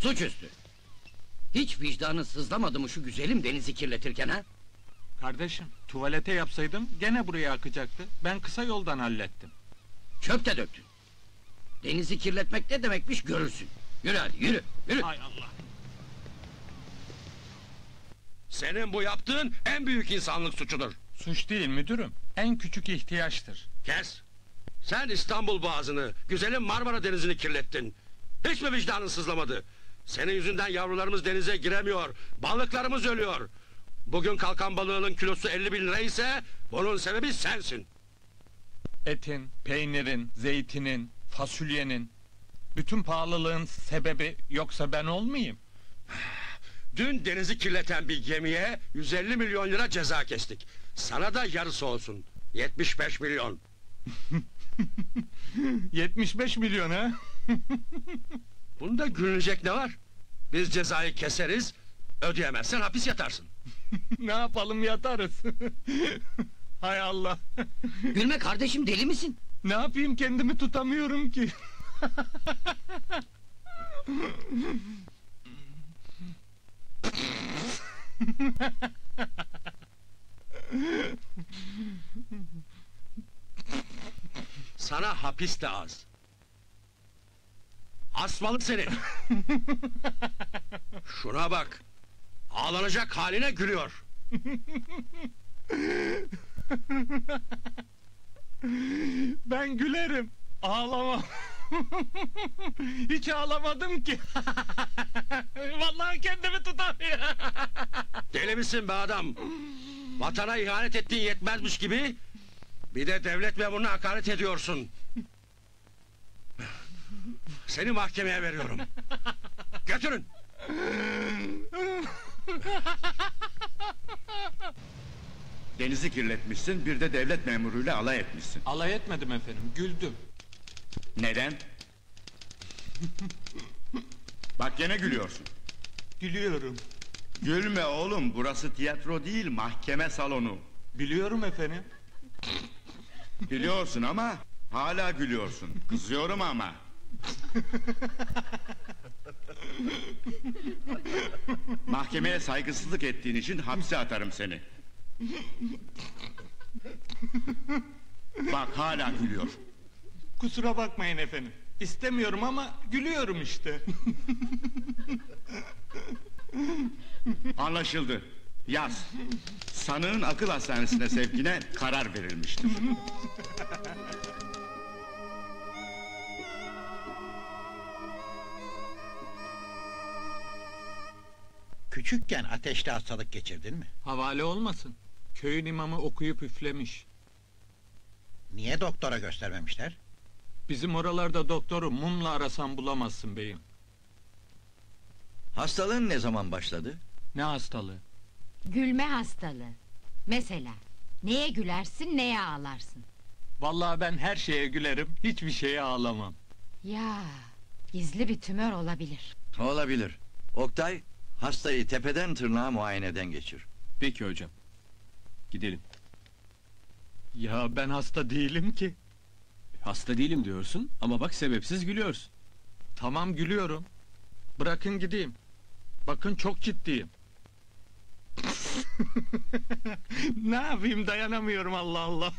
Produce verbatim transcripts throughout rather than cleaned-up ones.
Suçüstü! Hiç vicdanın sızlamadı mı şu güzelim denizi kirletirken ha? Kardeşim, tuvalete yapsaydım gene buraya akacaktı. Ben kısa yoldan hallettim. Çöp de döktün. Denizi kirletmek ne demekmiş görürsün. Yürü hadi, yürü, yürü! Hay Allah! Senin bu yaptığın en büyük insanlık suçudur. Suç değil müdürüm, en küçük ihtiyaçtır. Kes! Sen İstanbul Boğazı'nı, güzelim Marmara Denizi'ni kirlettin. Hiç mi vicdanın sızlamadı? Senin yüzünden yavrularımız denize giremiyor, balıklarımız ölüyor. Bugün kalkan balığının kilosu elli bin lira ise bunun sebebi sensin. Etin, peynirin, zeytinin, fasulyenin... bütün pahalılığın sebebi yoksa ben olmayayım. Dün denizi kirleten bir gemiye yüz elli milyon lira ceza kestik. Sana da yarısı olsun. yetmiş beş milyon. yetmiş beş milyon ha? Bunda gülünecek ne var? Biz cezayı keseriz, ödeyemezsen hapis yatarsın. Ne yapalım, yatarız. Hay Allah! Gülme kardeşim, deli misin? Ne yapayım, kendimi tutamıyorum ki. Sana hapis de az. Asmalı seni! Şuna bak! Ağlanacak haline gülüyor. Ben gülerim, ağlamam. Hiç ağlamadım ki. Vallahi kendimi tutamıyorum. Deli misin be adam? Vatana ihanet ettiğin yetmezmiş gibi... bir de devlet memuruna hakaret ediyorsun. Seni mahkemeye veriyorum. Götürün! Denizi kirletmişsin, bir de devlet memuruyla alay etmişsin. Alay etmedim efendim, güldüm. Neden? Bak gene gülüyorsun. Gülüyorum. Gülme oğlum, burası tiyatro değil, mahkeme salonu. Biliyorum efendim. Biliyorsun ama hala gülüyorsun. Kızıyorum ama. Mahkemeye saygısızlık ettiğin için hapse atarım seni. Bak hala gülüyor. Kusura bakmayın efendim. İstemiyorum ama gülüyorum işte. Anlaşıldı. Yaz. Sanığın akıl hastanesine sevkine karar verilmiştir. Küçükken ateşli hastalık geçirdin mi? Havale olmasın. Köyün imamı okuyup üflemiş. Niye doktora göstermemişler? Bizim oralarda doktoru mumla arasan bulamazsın beyim. Hastalığın ne zaman başladı? Ne hastalığı? Gülme hastalığı. Mesela neye gülersin, neye ağlarsın? Vallahi ben her şeye gülerim, hiçbir şeye ağlamam. Ya, gizli bir tümör olabilir. Olabilir. Oktay, hastayı tepeden tırnağa muayeneden geçir. Peki hocam. Gidelim. Ya ben hasta değilim ki. Hasta değilim diyorsun ama bak sebepsiz gülüyorsun. Tamam gülüyorum. Bırakın gideyim. Bakın çok ciddiyim. Ne yapayım, dayanamıyorum, Allah Allah.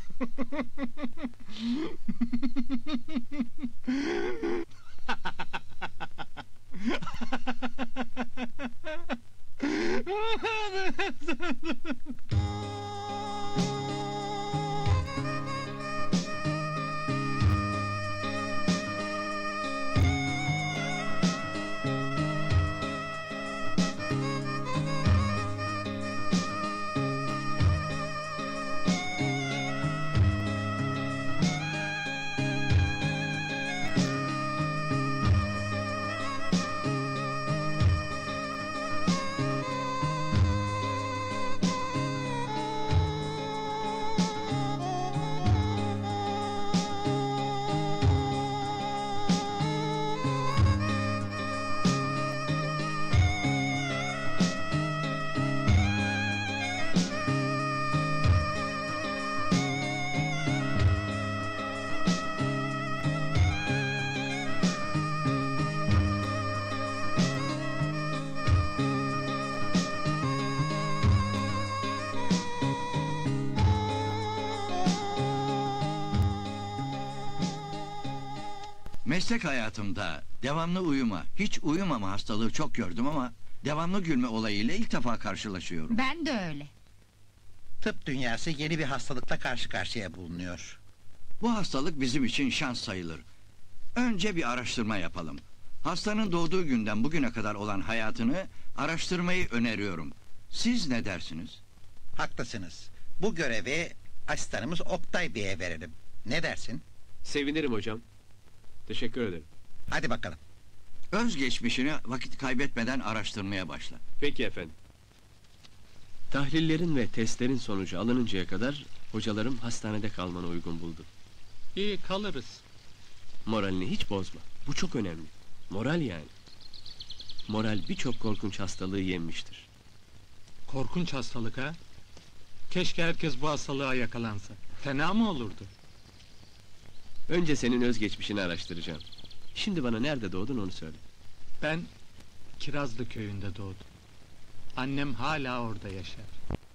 Meslek hayatımda devamlı uyuma, hiç uyumama hastalığı çok gördüm ama devamlı gülme olayıyla ilk defa karşılaşıyorum. Ben de öyle. Tıp dünyası yeni bir hastalıkla karşı karşıya bulunuyor. Bu hastalık bizim için şans sayılır. Önce bir araştırma yapalım. Hastanın doğduğu günden bugüne kadar olan hayatını araştırmayı öneriyorum. Siz ne dersiniz? Haklısınız. Bu görevi asistanımız Oktay Bey'e verelim. Ne dersin? Sevinirim hocam. Teşekkür ederim. Hadi bakalım. Özgeçmişini vakit kaybetmeden araştırmaya başla. Peki efendim. Tahlillerin ve testlerin sonucu alınıncaya kadar hocalarım hastanede kalmanı uygun buldu. İyi kalırız. Moralini hiç bozma. Bu çok önemli. Moral yani. Moral birçok korkunç hastalığı yenmiştir. Korkunç hastalık ha? Keşke herkes bu hastalığa yakalansa. Fena mı olurdu? Önce senin özgeçmişini araştıracağım. Şimdi bana nerede doğdun onu söyle. Ben Kirazlı köyünde doğdum. Annem hala orada yaşar.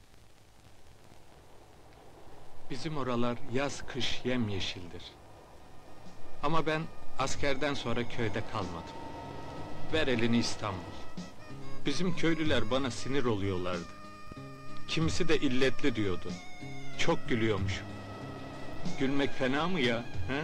Bizim oralar yaz kış yemyeşildir. Ama ben askerden sonra köyde kalmadım. Ver elini İstanbul. Bizim köylüler bana sinir oluyorlardı. Kimisi de illetli diyordu. Çok gülüyormuşum. Gülmek fena mı ya? He?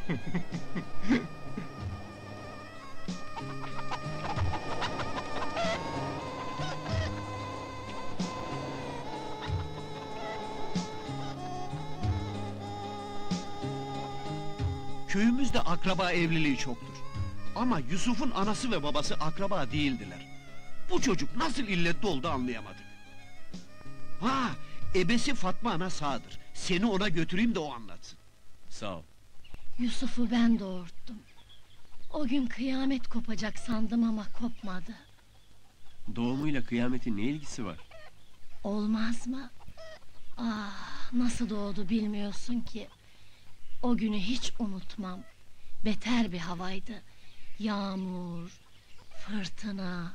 Köyümüzde akraba evliliği çoktur. Ama Yusuf'un anası ve babası akraba değildiler. Bu çocuk nasıl illetli oldu anlayamadık. Ha, ebesi Fatma ana sağdır. Seni ona götüreyim de o anlatsın. Sağ ol. Yusuf'u ben doğurttum. O gün kıyamet kopacak sandım ama kopmadı. Doğumuyla kıyametin ne ilgisi var? Olmaz mı? Ah, nasıl doğdu bilmiyorsun ki. O günü hiç unutmam. Beter bir havaydı. Yağmur, fırtına.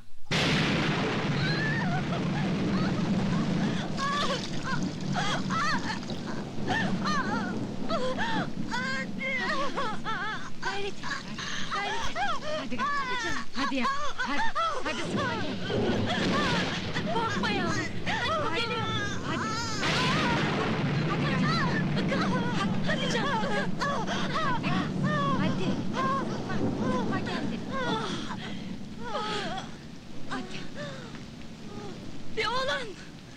Gayret et. Gayret et. Hadi, hadi canım. Hadi ya. Hadi. Hadi sana gel. Korkma yavrum. Hadi. Geliyor. Hadi. Hadi. Hadi canım. Hadi canım. Hadi. Hadi. Sıkma. Sıkma kendini. Hadi. Bir oğlan.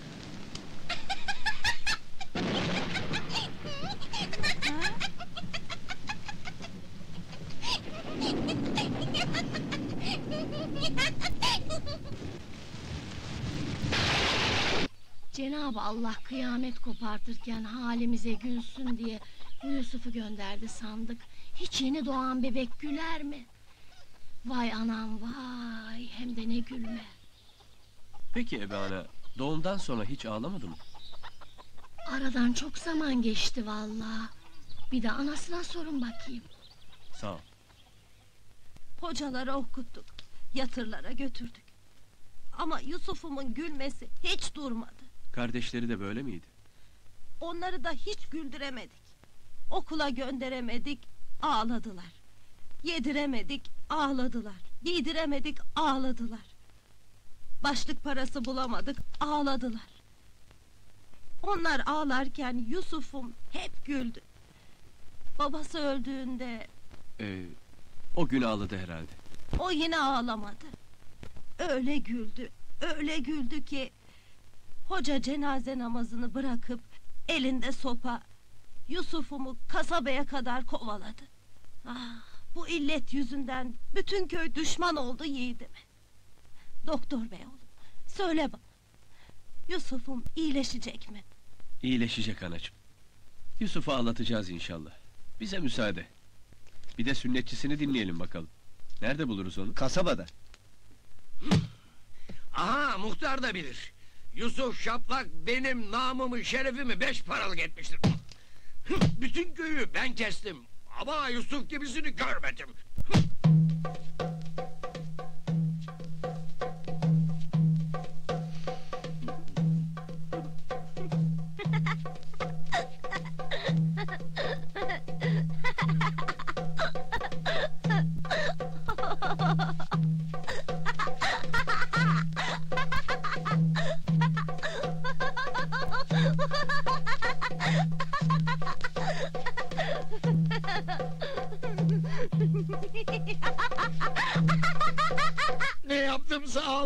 Cenab-ı Allah kıyamet kopartırken halimize gülsün diye bu Yusuf'u gönderdi sandık. Hiç yeni doğan bebek güler mi? Vay anam vay, hem de ne gülme. Peki ebe ana, doğumdan sonra hiç ağlamadı mı? Aradan çok zaman geçti vallahi. Bir de anasına sorun bakayım. Sağ ol. Hocalara okuttuk, yatırlara götürdük. Ama Yusuf'umun gülmesi hiç durmadı. Kardeşleri de böyle miydi? Onları da hiç güldüremedik. Okula gönderemedik, ağladılar. Yediremedik, ağladılar. Giydiremedik, ağladılar. Başlık parası bulamadık, ağladılar. Onlar ağlarken Yusuf'um hep güldü. Babası öldüğünde Ee, o gün ağladı herhalde. o yine ağlamadı. Öyle güldü, öyle güldü ki hoca cenaze namazını bırakıp elinde sopa Yusuf'umu kasabaya kadar kovaladı. Ah, bu illet yüzünden bütün köy düşman oldu yiğidime. Doktor bey oğlum, söyle bana, Yusuf'um iyileşecek mi? İyileşecek anacığım. Yusuf'u ağlatacağız inşallah. Bize müsaade. Bir de sünnetçisini dinleyelim bakalım. Nerede buluruz onu? Kasabada. Aha, muhtar da bilir. Yusuf Şaplak benim namımı, şerefimi beş paralık etmiştir. Bütün köyü ben kestim. Ama Yusuf gibisini görmedim.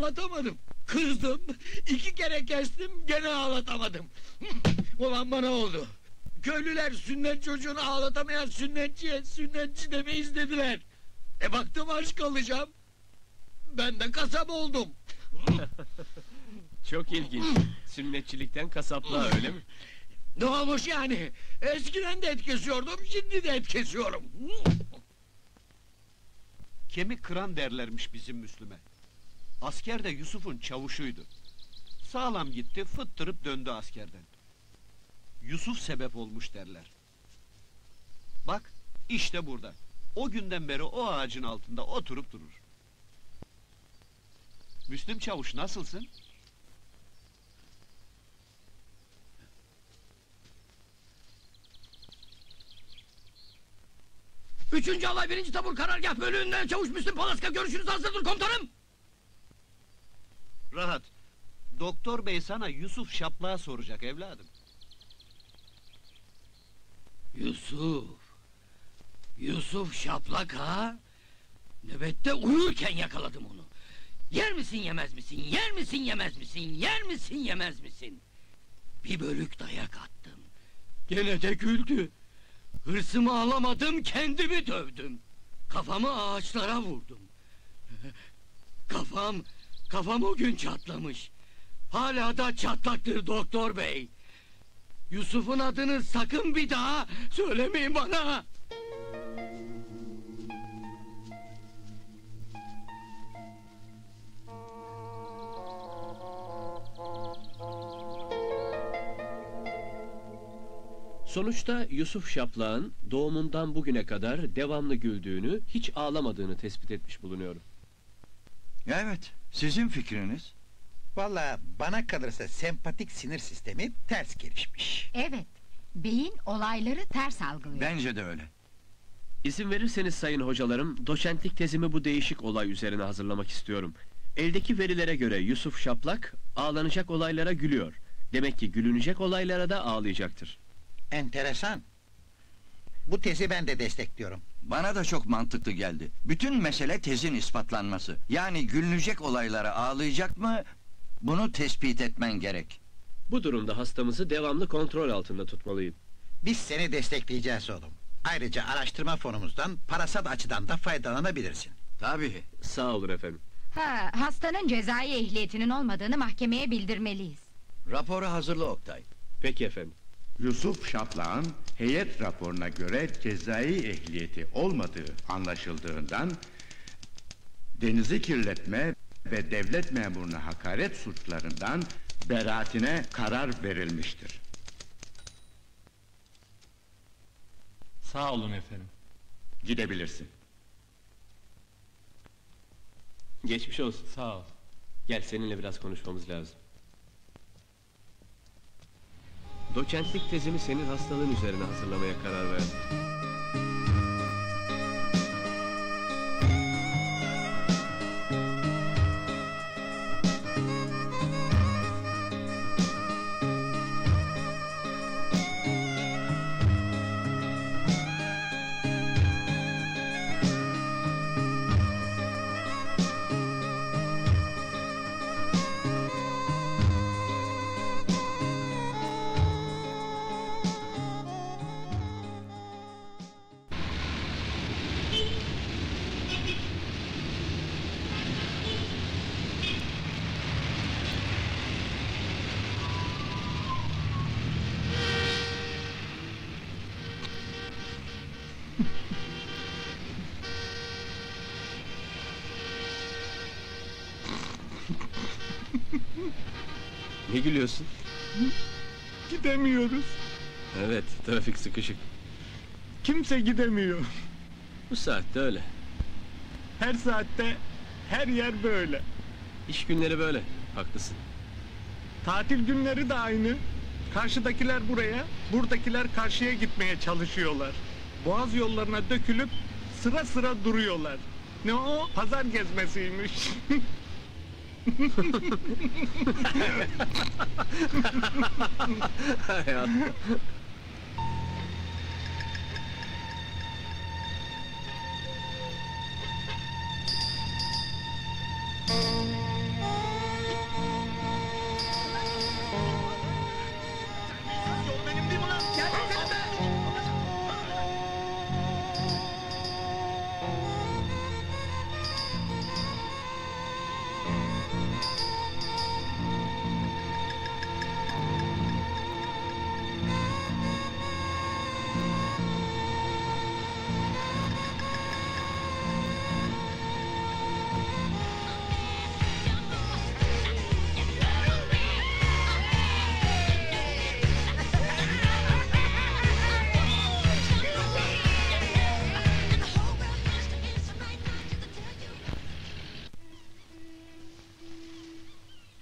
ağlatamadım. Kızdım, iki kere kestim, gene ağlatamadım. Ulan bana oldu. Köylüler sünnet çocuğunu ağlatamayan sünnetçiye sünnetçi demeyiz dediler. E baktım aşk alacağım. Ben de kasap oldum. Çok ilginç. Sünnetçilikten kasaplığa öyle mi? Ne olmuş yani? Eskiden de et kesiyordum, şimdi de et kesiyorum. Kemik kıran derlermiş bizim Müslüme. Asker de Yusuf'un çavuşuydu. Sağlam gitti, fıttırıp döndü askerden. Yusuf sebep olmuş derler. Bak, işte burada. O günden beri o ağacın altında oturup durur. Müslüm çavuş nasılsın? Üçüncü alay birinci tabur karargah bölüğünden çavuş Müslüm Palaska görüşünüz hazırdır komutanım. Rahat. Doktor bey sana Yusuf Şaplak'ı soracak evladım. Yusuf. Yusuf Şaplak ha? Nöbette uyurken yakaladım onu. Yer misin yemez misin? Yer misin yemez misin? Yer misin yemez misin? Bir bölük dayak attım. Gene de güldü. Hırsımı alamadım, kendimi dövdüm. Kafamı ağaçlara vurdum. Kafam, kafam o gün çatlamış. Hala da çatlaktır doktor bey. Yusuf'un adını sakın bir daha söylemeyin bana. Sonuçta Yusuf Şaplak'ın doğumundan bugüne kadar devamlı güldüğünü, hiç ağlamadığını tespit etmiş bulunuyorum. Evet, sizin fikriniz? Vallahi bana kalırsa sempatik sinir sistemi ters gelişmiş. Evet, beyin olayları ters algılıyor. Bence de öyle. İzin verirseniz sayın hocalarım, doçentlik tezimi bu değişik olay üzerine hazırlamak istiyorum. Eldeki verilere göre Yusuf Şaplak, ağlanacak olaylara gülüyor. Demek ki gülünecek olaylara da ağlayacaktır. Enteresan. Bu tezi ben de destekliyorum. Bana da çok mantıklı geldi. Bütün mesele tezin ispatlanması. Yani gülünecek olaylara ağlayacak mı? Bunu tespit etmen gerek. Bu durumda hastamızı devamlı kontrol altında tutmalıyım. Biz seni destekleyeceğiz oğlum. Ayrıca araştırma fonumuzdan parasal açıdan da faydalanabilirsin. Tabii. Sağ olun efendim. Ha, hastanın cezai ehliyetinin olmadığını mahkemeye bildirmeliyiz. Raporu hazırla Oktay. Peki efendim. Yusuf Şaplak'ın heyet raporuna göre cezai ehliyeti olmadığı anlaşıldığından denizi kirletme ve devlet memuruna hakaret suçlarından beraatine karar verilmiştir. Sağ olun efendim. Gidebilirsin. Geçmiş olsun. Sağ ol. Gel seninle biraz konuşmamız lazım. Doçentlik tezimi senin hastalığın üzerine hazırlamaya karar verdim. Ne gülüyorsun? Gidemiyoruz. Evet, trafik sıkışık. Kimse gidemiyor. Bu saatte öyle. Her saatte, her yer böyle. İş günleri böyle, haklısın. Tatil günleri de aynı. Karşıdakiler buraya, buradakiler karşıya gitmeye çalışıyorlar. Boğaz yollarına dökülüp sıra sıra duruyorlar. Ne o? Pazar gezmesiymiş. Hay Allah.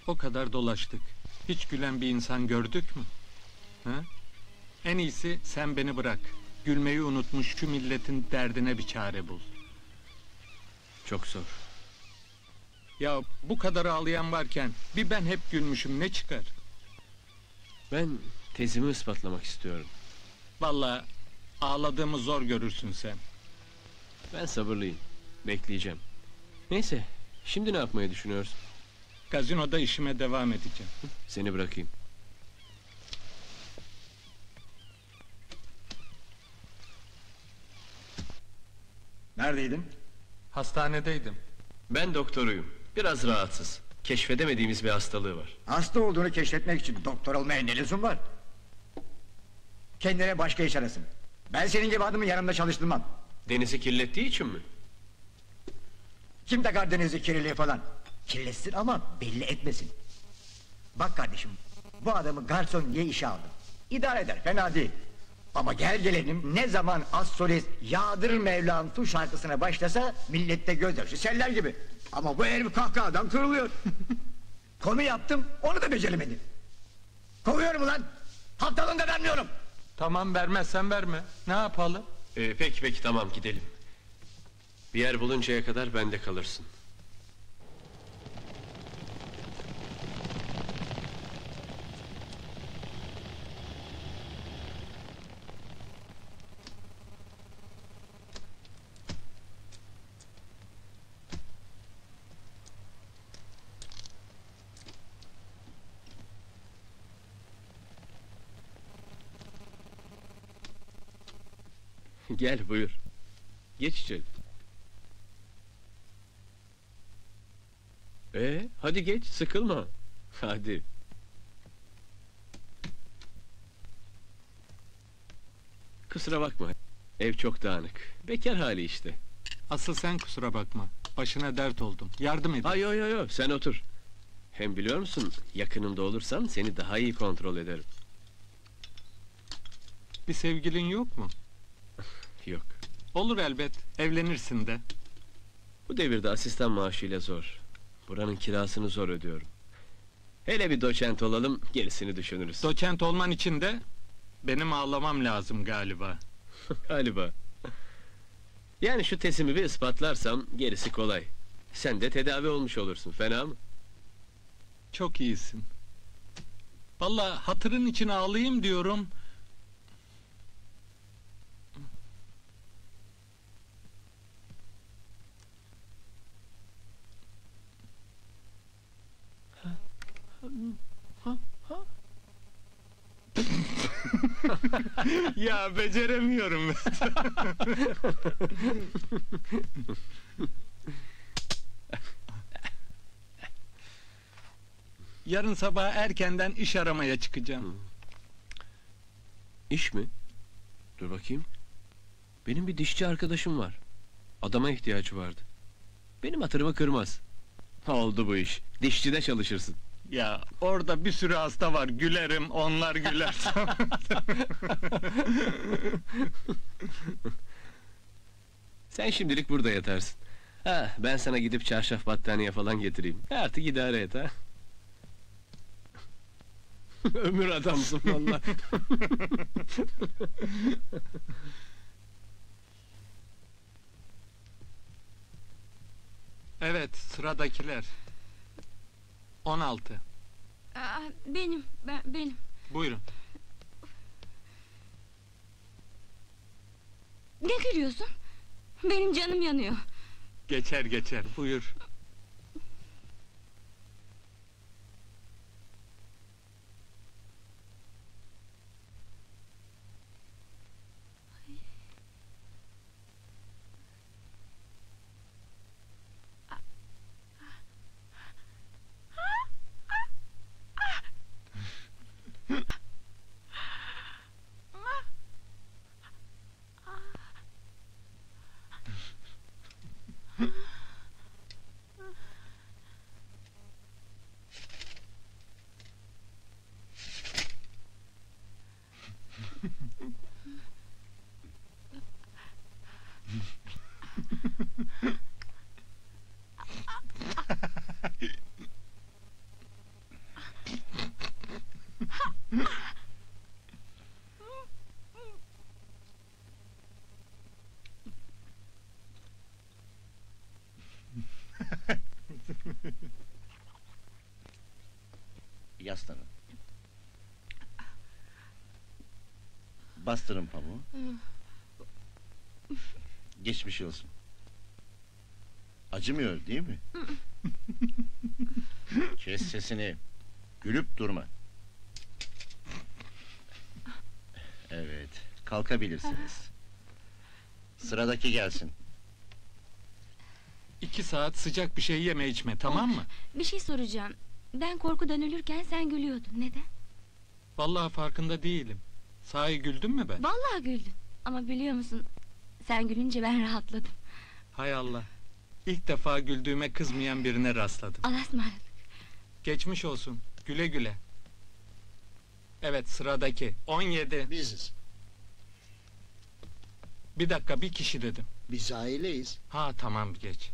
O kadar dolaştık. Hiç gülen bir insan gördük mü? Ha? En iyisi sen beni bırak. Gülmeyi unutmuş şu milletin derdine bir çare bul. Çok zor. Ya bu kadar ağlayan varken bir ben hep gülmüşüm, ne çıkar? Ben tezimi ispatlamak istiyorum. Vallahi ağladığımı zor görürsün sen. Ben sabırlıyım. Bekleyeceğim. Neyse, şimdi ne yapmayı düşünüyorsun? Gazinoda işime devam edeceğim. Seni bırakayım. Neredeydin? Hastanedeydim. Ben doktoruyum. Biraz rahatsız. Keşfedemediğimiz bir hastalığı var. Hasta olduğunu keşfetmek için doktor olmaya ne lüzum var? Kendine başka iş arasın. Ben senin gibi adamı yanımda çalıştırmam. Denizi kirlettiği için mi? Kim takar denizi kirliliği falan? Kirletsin ama belli etmesin. Bak kardeşim, bu adamı garson diye işe aldım. İdare eder, fena değil. Ama gel gelelim ne zaman az solist Yağdır Mevlam Tu şarkısına başlasa millette gözyaşı seller gibi. Ama bu herif kahkahadan kırılıyor. Konu yaptım, onu da beceremedim. Kovuyorum ulan! Haftalığında vermiyorum! Tamam, vermezsen verme. Ne yapalım? Ee, peki peki tamam gidelim. Bir yer buluncaya kadar bende kalırsın. Gel buyur. Geç içeri. Ee, hadi geç, sıkılma. Hadi. Kusura bakma. Ev çok dağınık. Bekar hali işte. Asıl sen kusura bakma. Başına dert oldum. Yardım edin. Ay yo yo yo, sen otur. Hem biliyor musun, yakınımda olursan seni daha iyi kontrol ederim. Bir sevgilin yok mu? Yok. Olur elbet. Evlenirsin de. Bu devirde asistan maaşıyla zor. Buranın kirasını zor ödüyorum. Hele bir doçent olalım, gerisini düşünürüz. Doçent olman için de benim ağlamam lazım galiba. Galiba. Yani şu tezimi bir ispatlarsam gerisi kolay. Sen de tedavi olmuş olursun, fena mı? Çok iyisin. Vallahi hatırın için ağlayayım diyorum. Ya beceremiyorum. Yarın sabah erkenden iş aramaya çıkacağım. İş mi? Dur bakayım. Benim bir dişçi arkadaşım var. Adama ihtiyacı vardı. Benim hatırımı kırmaz. Oldu bu iş. Dişçide çalışırsın. Ya orada bir sürü hasta var. Gülerim, onlar güler. Sen şimdilik burada yatarsın. Ha, ben sana gidip çarşaf battaniye falan getireyim. Artık idare et ha. Ömür adamsın vallahi. Evet, sıradakiler. on altı. Aa, benim, ben, benim. Buyurun. Ne gülüyorsun? Benim canım yanıyor. Geçer geçer, buyur. Yaslanın. Bastırın pamuğu. Geçmiş olsun. Acımıyor değil mi? Kes sesini. Gülüp durma. Evet, kalkabilirsiniz. Sıradaki gelsin. İki saat sıcak bir şey yeme içme, tamam mı? Bir şey soracağım. Ben korkudan ölürken sen gülüyordun. Neden? Vallahi farkında değilim. Sahi güldün mü ben? Vallahi güldün. Ama biliyor musun? Sen gülünce ben rahatladım. Hay Allah. İlk defa güldüğüme kızmayan birine rastladım. Allah'a ısmarladık. Geçmiş olsun. Güle güle. Evet, sıradaki. on yedi. Biziz. Bir dakika, bir kişi dedim. Biz aileyiz. Ha tamam, geç.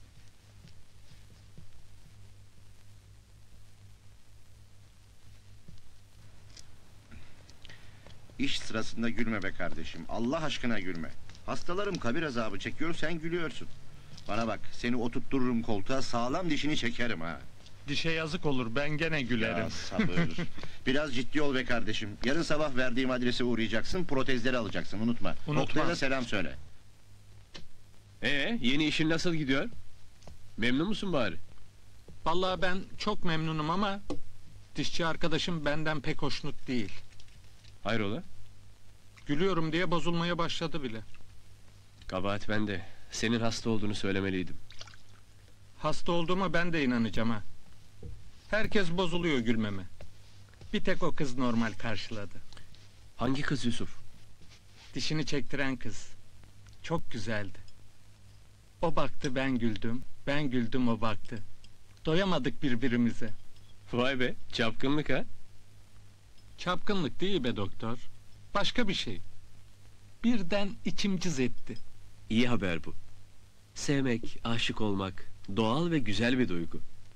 İş sırasında gülme be kardeşim. Allah aşkına gülme. Hastalarım kabir azabı çekiyor, sen gülüyorsun. Bana bak, seni oturttururum koltuğa, sağlam dişini çekerim ha. Dişe yazık olur, ben gene gülerim. Ya sabır. Biraz ciddi ol be kardeşim. Yarın sabah verdiğim adrese uğrayacaksın, protezleri alacaksın, unutma. Unutmam. Oktay'a da selam söyle. Ee, yeni işin nasıl gidiyor? Memnun musun bari? Vallahi ben çok memnunum ama... dişçi arkadaşım benden pek hoşnut değil. Hayrola? Gülüyorum diye bozulmaya başladı bile. Kabahat bende. Senin hasta olduğunu söylemeliydim. Hasta olduğuma ben de inanacağım ha. Herkes bozuluyor gülmeme. Bir tek o kız normal karşıladı. Hangi kız Yusuf? Dişini çektiren kız. Çok güzeldi. O baktı, ben güldüm. Ben güldüm, o baktı. Doyamadık birbirimize. Vay be, çapkınlık ha? Çapkınlık değil be doktor. Başka bir şey. Birden içim cız etti. İyi haber bu. Sevmek, aşık olmak doğal ve güzel bir duygu.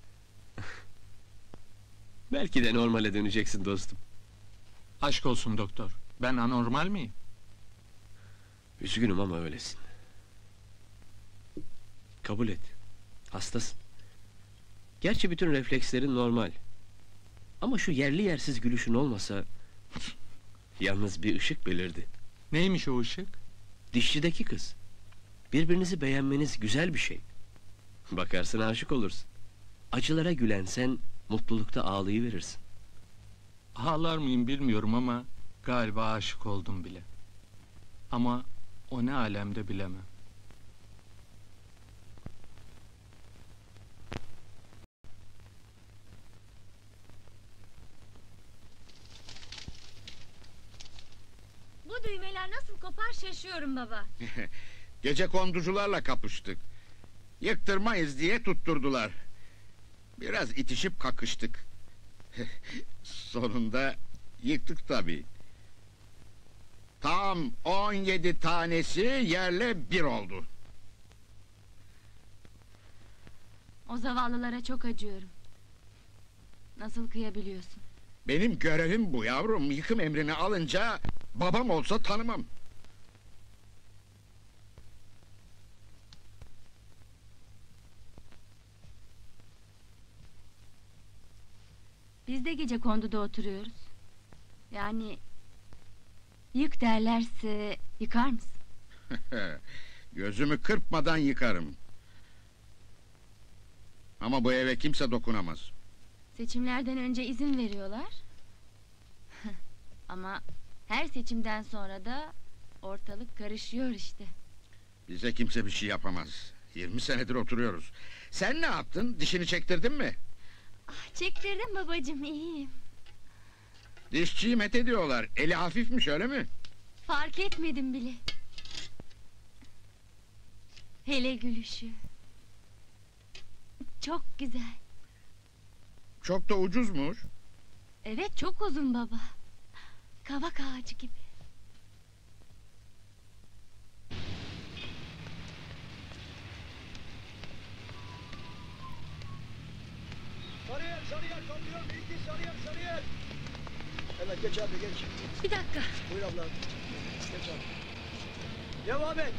Belki de normale döneceksin dostum. Aşk olsun doktor. Ben anormal miyim? Üzgünüm ama öylesin. Kabul et. Hastasın. Gerçi bütün reflekslerin normal. Ama şu yerli yersiz gülüşün olmasa... yalnız bir ışık belirdi. Neymiş o ışık? Dişçideki kız. Birbirinizi beğenmeniz güzel bir şey. Bakarsın aşık olursun. Acılara gülen sen, mutlulukta ağlayıverirsin. Ağlar mıyım bilmiyorum ama... galiba aşık oldum bile. Ama o ne alemde bilemem. Bu düğmeler nasıl kopar şaşıyorum baba. Gece konducularla kapıştık. Yıktırmayız diye tutturdular. Biraz itişip kakıştık. Sonunda yıktık tabii. Tam on yedi tanesi yerle bir oldu. O zavallılara çok acıyorum. Nasıl kıyabiliyorsun? Benim görevim bu yavrum. Yıkım emrini alınca babam olsa tanımam. Biz de gece konduda oturuyoruz. Yani... yık derlerse yıkar mısın? Gözümü kırpmadan yıkarım. Ama bu eve kimse dokunamaz. Seçimlerden önce izin veriyorlar. Ama her seçimden sonra da ortalık karışıyor işte. Bize kimse bir şey yapamaz. Yirmi senedir oturuyoruz. Sen ne yaptın? Dişini çektirdin mi? Ah, çektirdim babacığım, iyiyim. Dişçiyi met ediyorlar. Eli hafifmiş, öyle mi? Fark etmedim bile. Hele gülüşü. Çok güzel. Çok da ucuzmuş. Evet, çok uzun baba. Kavak ağacı gibi. Sarıyer, Sarıyer kalkıyor. Bilgi Sarıyer, Sarıyer. Evet, geç abi, geç. Bir dakika. Buyur abla. Geç abi. Devam et.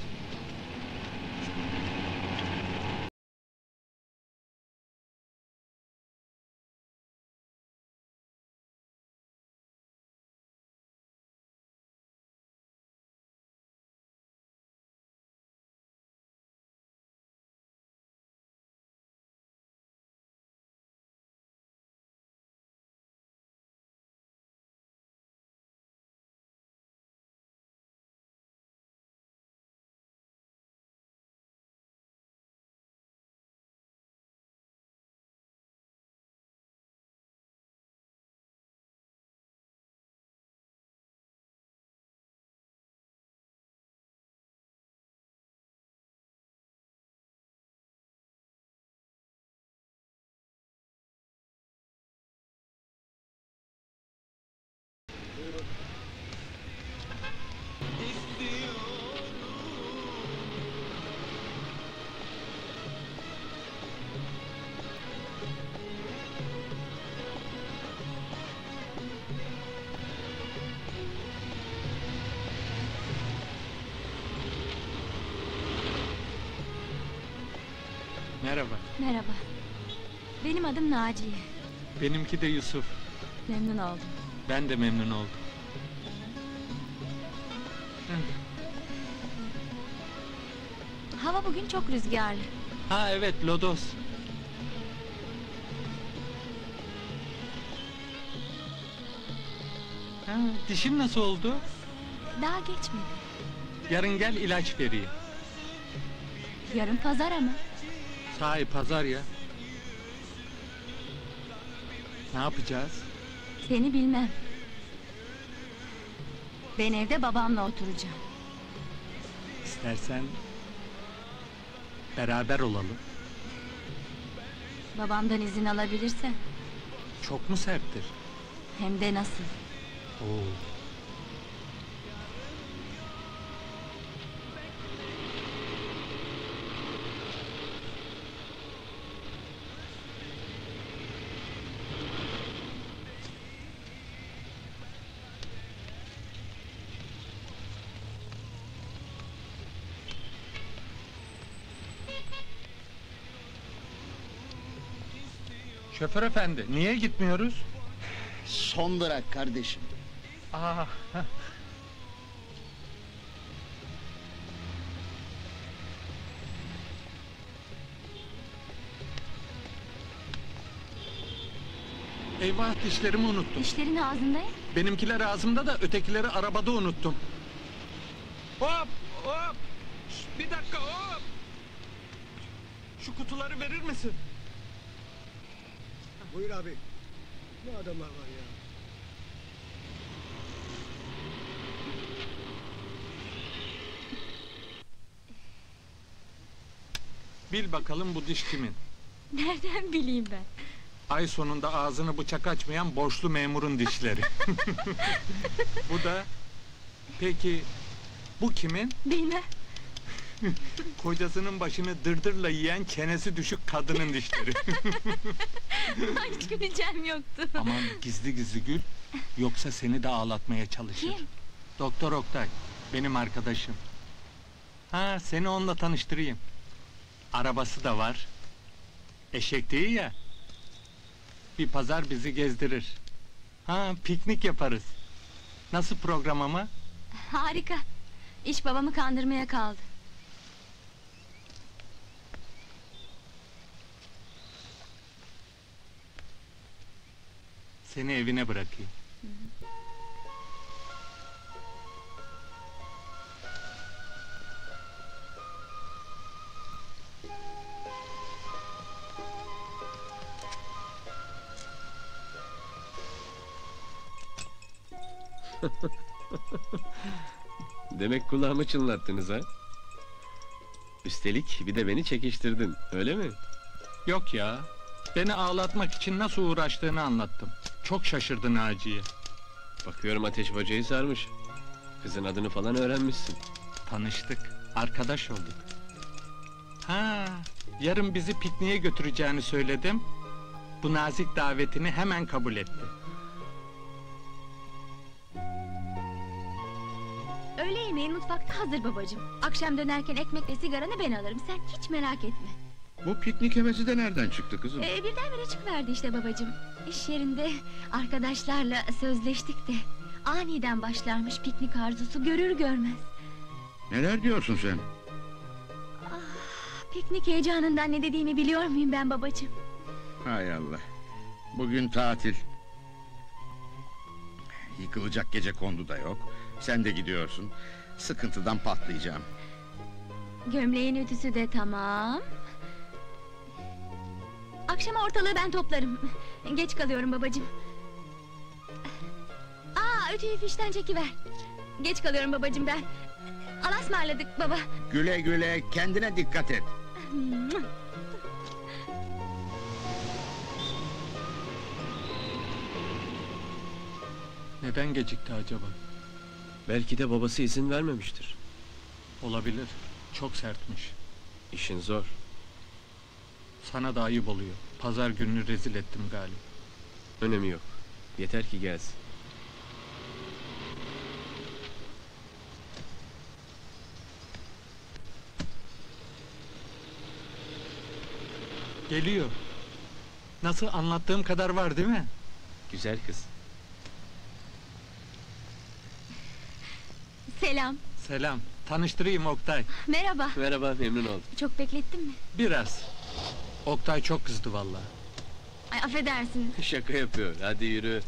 Buyurun. Merhaba. Merhaba. Benim adım Naciye. Benimki de Yusuf. Memnun oldum. Ben de memnun oldum. Hava bugün çok rüzgarlı. Ha evet, lodos. Ha, dişin nasıl oldu? Daha geçmedi. Yarın gel, ilaç vereyim. Yarın pazar ama. Sahi pazar ya. Ne yapacağız? Seni bilmem. Ben evde babamla oturacağım. İstersen beraber olalım. Babamdan izin alabilirsen. Çok mu serttir? Hem de nasıl. Oo. Şoför efendi, niye gitmiyoruz? Son durak kardeşim. Aa, heh. Eyvah, dişlerimi unuttum. Dişlerin ağzında ya. Benimkiler ağzımda da ötekileri arabada unuttum. Hop hop! Şş, bir dakika hop! Şu kutuları verir misin? Buyur abi. Ne adamlar var ya. Bil bakalım bu diş kimin? Nereden bileyim ben? Ay sonunda ağzını bıçak açmayan borçlu memurun dişleri. Bu da... Peki bu kimin? Bilmem. Kocasının başını dırdırla yiyen çenesi düşük kadının dişleri. Hiç güleceğim yoktu. Aman gizli gizli gül, yoksa seni de ağlatmaya çalışır. Kim? Doktor Oktay, benim arkadaşım. Ha, seni onunla tanıştırayım. Arabası da var. Eşek değil ya. Bir pazar bizi gezdirir. Ha, piknik yaparız. Nasıl program ama? Harika. İş babamı kandırmaya kaldı. Seni evine bırakayım. Demek kulağımı çınlattınız ha? Üstelik bir de beni çekiştirdin, öyle mi? Yok ya, beni ağlatmak için nasıl uğraştığını anlattım. Çok şaşırdı Naciye. Bakıyorum Ateş Bacayı sarmış. Kızın adını falan öğrenmişsin. Tanıştık, arkadaş olduk. Ha, yarın bizi pikniğe götüreceğini söyledim. Bu nazik davetini hemen kabul etti. Öğle yemeğin mutfakta hazır babacığım. Akşam dönerken ekmekle sigaranı ben alırım. Sen hiç merak etme. Bu piknik hevesi de nereden çıktı kızım? Ee, birdenbire çıkıverdi işte babacığım. İş yerinde arkadaşlarla sözleştik de aniden başlarmış piknik arzusu görür görmez. Neler diyorsun sen? Piknik heyecanından ne dediğimi biliyor muyum ben babacığım? Hay Allah. Bugün tatil. Yıkılacak gece kondu da yok. Sen de gidiyorsun. Sıkıntıdan patlayacağım. Gömleğin ütüsü de tamam. Akşama ortalığı ben toplarım. Geç kalıyorum babacığım. Aa, ütüyü fişten çekiver. Geç kalıyorum babacığım ben. Allah'a ısmarladık baba. Güle güle, kendine dikkat et. Neden gecikti acaba? Belki de babası izin vermemiştir. Olabilir. Çok sertmiş. İşin zor. Sana da ayıp oluyor. Pazar gününü rezil ettim galiba. Önemi yok. Yeter ki gelsin. Geliyor. Nasıl, anlattığım kadar var değil mi? Güzel kız. Selam. Selam. Tanıştırayım, Oktay. Merhaba. Merhaba, memnun oldum. Çok beklettin mi? Biraz. Oktay çok kızdı vallahi. Ay affedersin. Şaka yapıyor. Hadi yürü.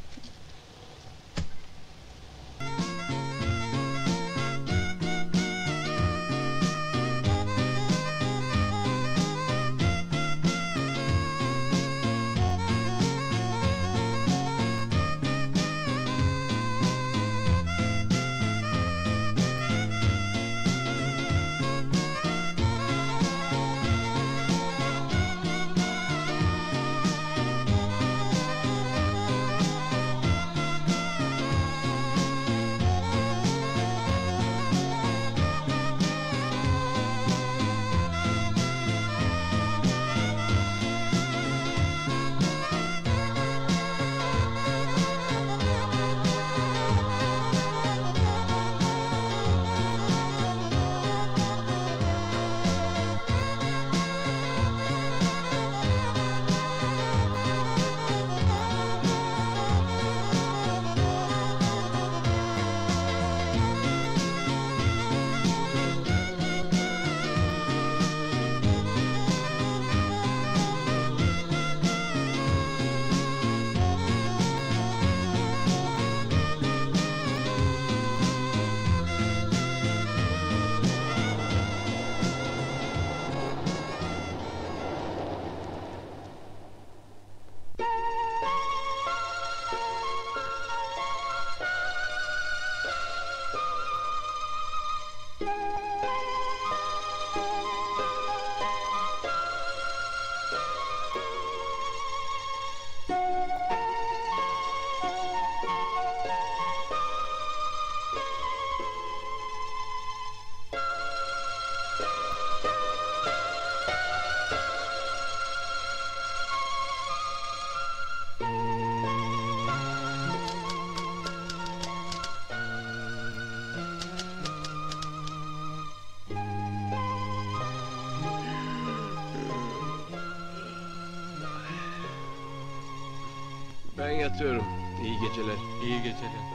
Ben yatıyorum. İyi geceler. İyi geceler.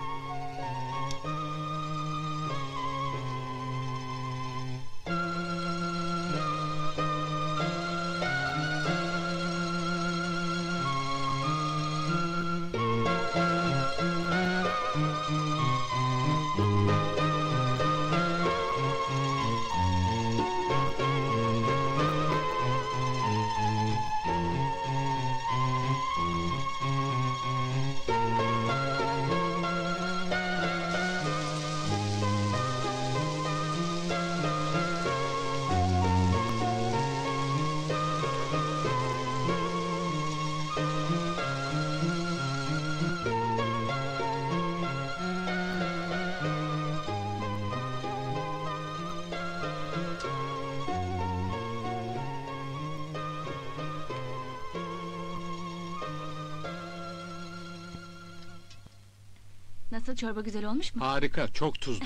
Nasıl, çorba güzel olmuş mu? Harika, çok tuzlu.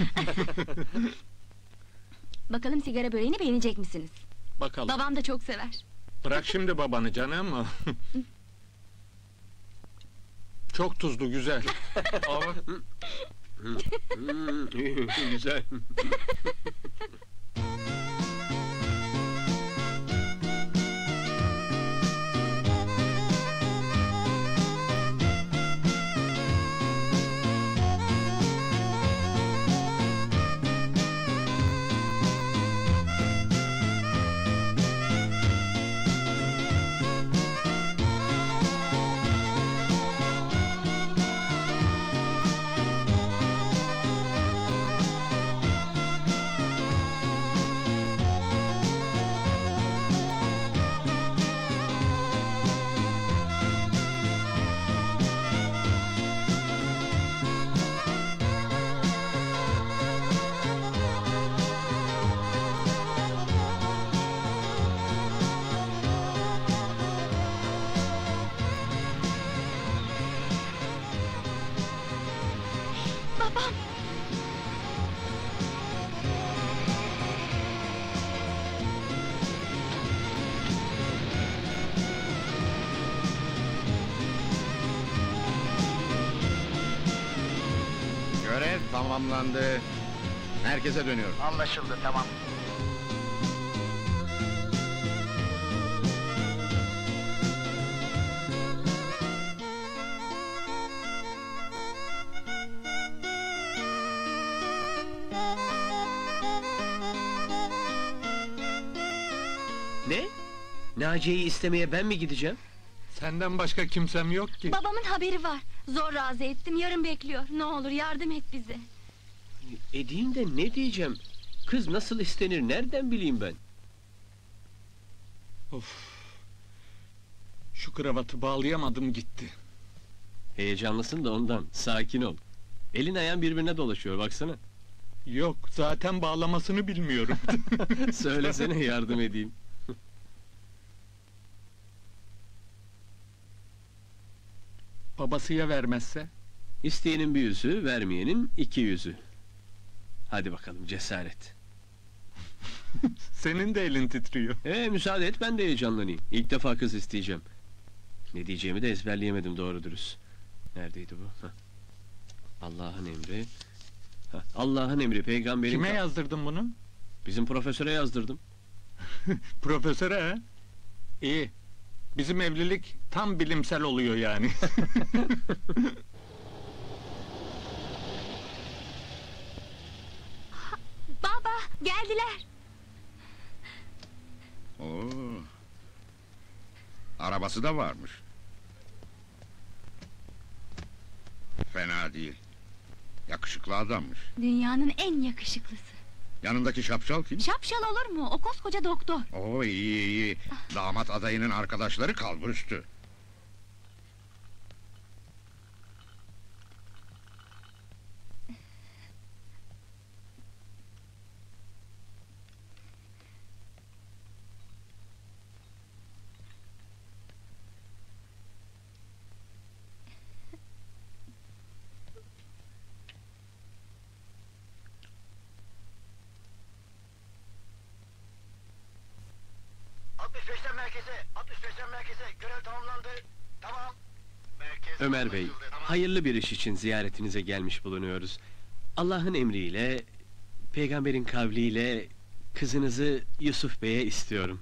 Bakalım sigara böreğini beğenecek misiniz? Bakalım. Babam da çok sever. Bırak şimdi babanı canım. Çok tuzlu, güzel. Ama... Güzel. Babam! Görev tamamlandı. Merkeze dönüyorum. Anlaşıldı, tamam. Ne? Naciye'yi istemeye ben mi gideceğim? Senden başka kimsem yok ki. Babamın haberi var. Zor razı ettim, yarın bekliyor. Ne olur yardım et bize. Edeyim de ne diyeceğim? Kız nasıl istenir, nereden bileyim ben? Of. Şu kravatı bağlayamadım gitti. Heyecanlısın da ondan, sakin ol. Elin ayağın birbirine dolaşıyor, baksana. Yok, zaten bağlamasını bilmiyorum. Söylesene, yardım edeyim. Babası ya vermezse? İsteyenin bir yüzü, vermeyenin iki yüzü. Hadi bakalım, cesaret. Senin de elin titriyor. Ee, müsaade et, ben de heyecanlanayım. İlk defa kız isteyeceğim. Ne diyeceğimi de ezberleyemedim doğru dürüst. Neredeydi bu? Hah. Allah'ın emri. Hah, Allah'ın emri, peygamberin... Kime yazdırdın bunu? Bizim profesöre yazdırdım. Profesöre ha? İyi. Bizim evlilik tam bilimsel oluyor yani. Baba, geldiler. Oo. Arabası da varmış. Fena değil. Yakışıklı adammış. Dünyanın en yakışıklısı. Yanındaki şapşal kim? Şapşal olur mu? O koskoca doktor. Oo, iyi iyi. Damat adayının arkadaşları kalburüstü. altmış beşten merkeze, altmış beşten merkeze. Görev tamamlandı. Tamam. Merkez Ömer Bey, anlaşıldı, tamam. hayırlı bir iş için ziyaretinize gelmiş bulunuyoruz. Allah'ın emriyle, peygamberin kavliyle kızınızı Yusuf Bey'e istiyorum.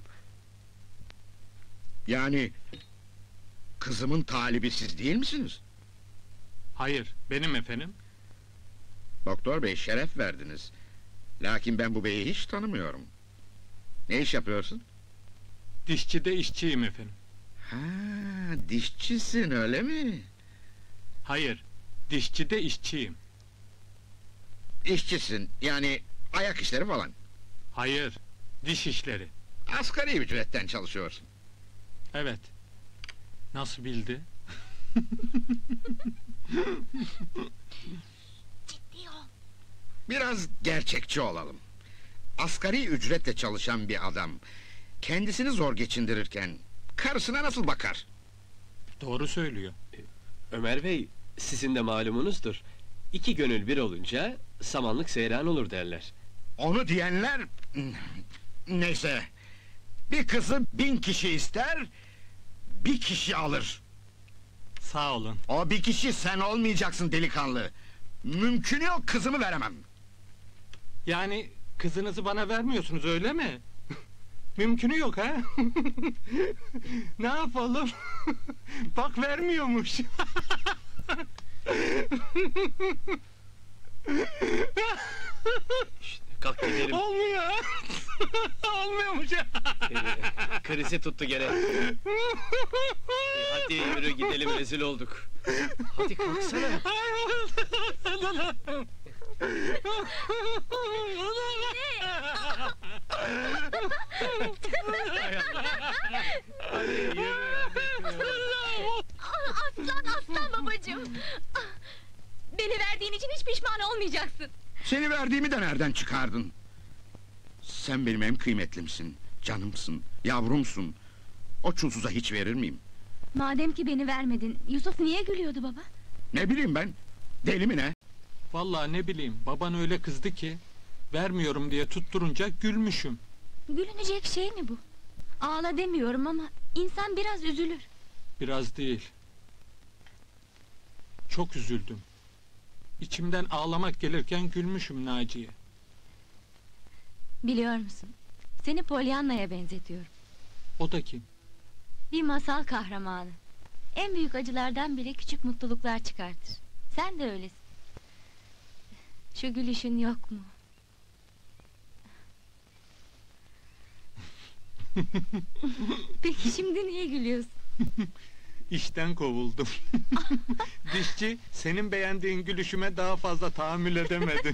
Yani kızımın talibi siz değil misiniz? Hayır, benim efendim. Doktor bey, şeref verdiniz. Lakin ben bu beyi hiç tanımıyorum. Ne iş yapıyorsun? Dişçide işçiyim efendim. Ha, dişçisin öyle mi? Hayır, dişçide işçiyim. İşçisin, yani ayak işleri falan. Hayır, diş işleri. Asgari ücretten çalışıyorsun. Evet. Nasıl bildi? Ciddi ol. Biraz gerçekçi olalım. Asgari ücretle çalışan bir adam kendisini zor geçindirirken karısına nasıl bakar? Doğru söylüyor. Ömer Bey, sizin de malumunuzdur. İki gönül bir olunca samanlık seyran olur derler. Onu diyenler... Neyse... Bir kızı bin kişi ister... Bir kişi alır. Sağ olun. O bir kişi sen olmayacaksın delikanlı. Mümkün yok, kızımı veremem. Yani kızınızı bana vermiyorsunuz öyle mi? Mümkünü yok ha? Ne yapalım? Bak vermiyormuş. İşte, kalk gidelim. Olmuyor. Olmuyormuş. Ee, krizi tuttu gene. Ee, hadi yürü gidelim, rezil olduk. Hadi kalksana. Hadi yürü. Aslan aslan babacığım. Beni verdiğin için hiç pişman olmayacaksın. Seni verdiğimi de nereden çıkardın? Sen benim en kıymetlimsin, canımsın, yavrumsun. O çulsuza hiç verir miyim? Madem ki beni vermedin, Yusuf niye gülüyordu baba? Ne bileyim ben, deli mi ne? Vallahi ne bileyim, baban öyle kızdı ki... ...vermiyorum diye tutturunca gülmüşüm. Gülünecek şey mi bu? Ağla demiyorum ama insan biraz üzülür. Biraz değil. Çok üzüldüm. İçimden ağlamak gelirken gülmüşüm Naciye. Biliyor musun? Seni Pollyanna'ya benzetiyorum. O da kim? Bir masal kahramanı. En büyük acılardan bile küçük mutluluklar çıkartır. Sen de öylesin. Şu gülüşün yok mu? Peki şimdi niye gülüyorsun? İşten kovuldum. Dişçi, senin beğendiğin gülüşüme daha fazla tahammül edemedi.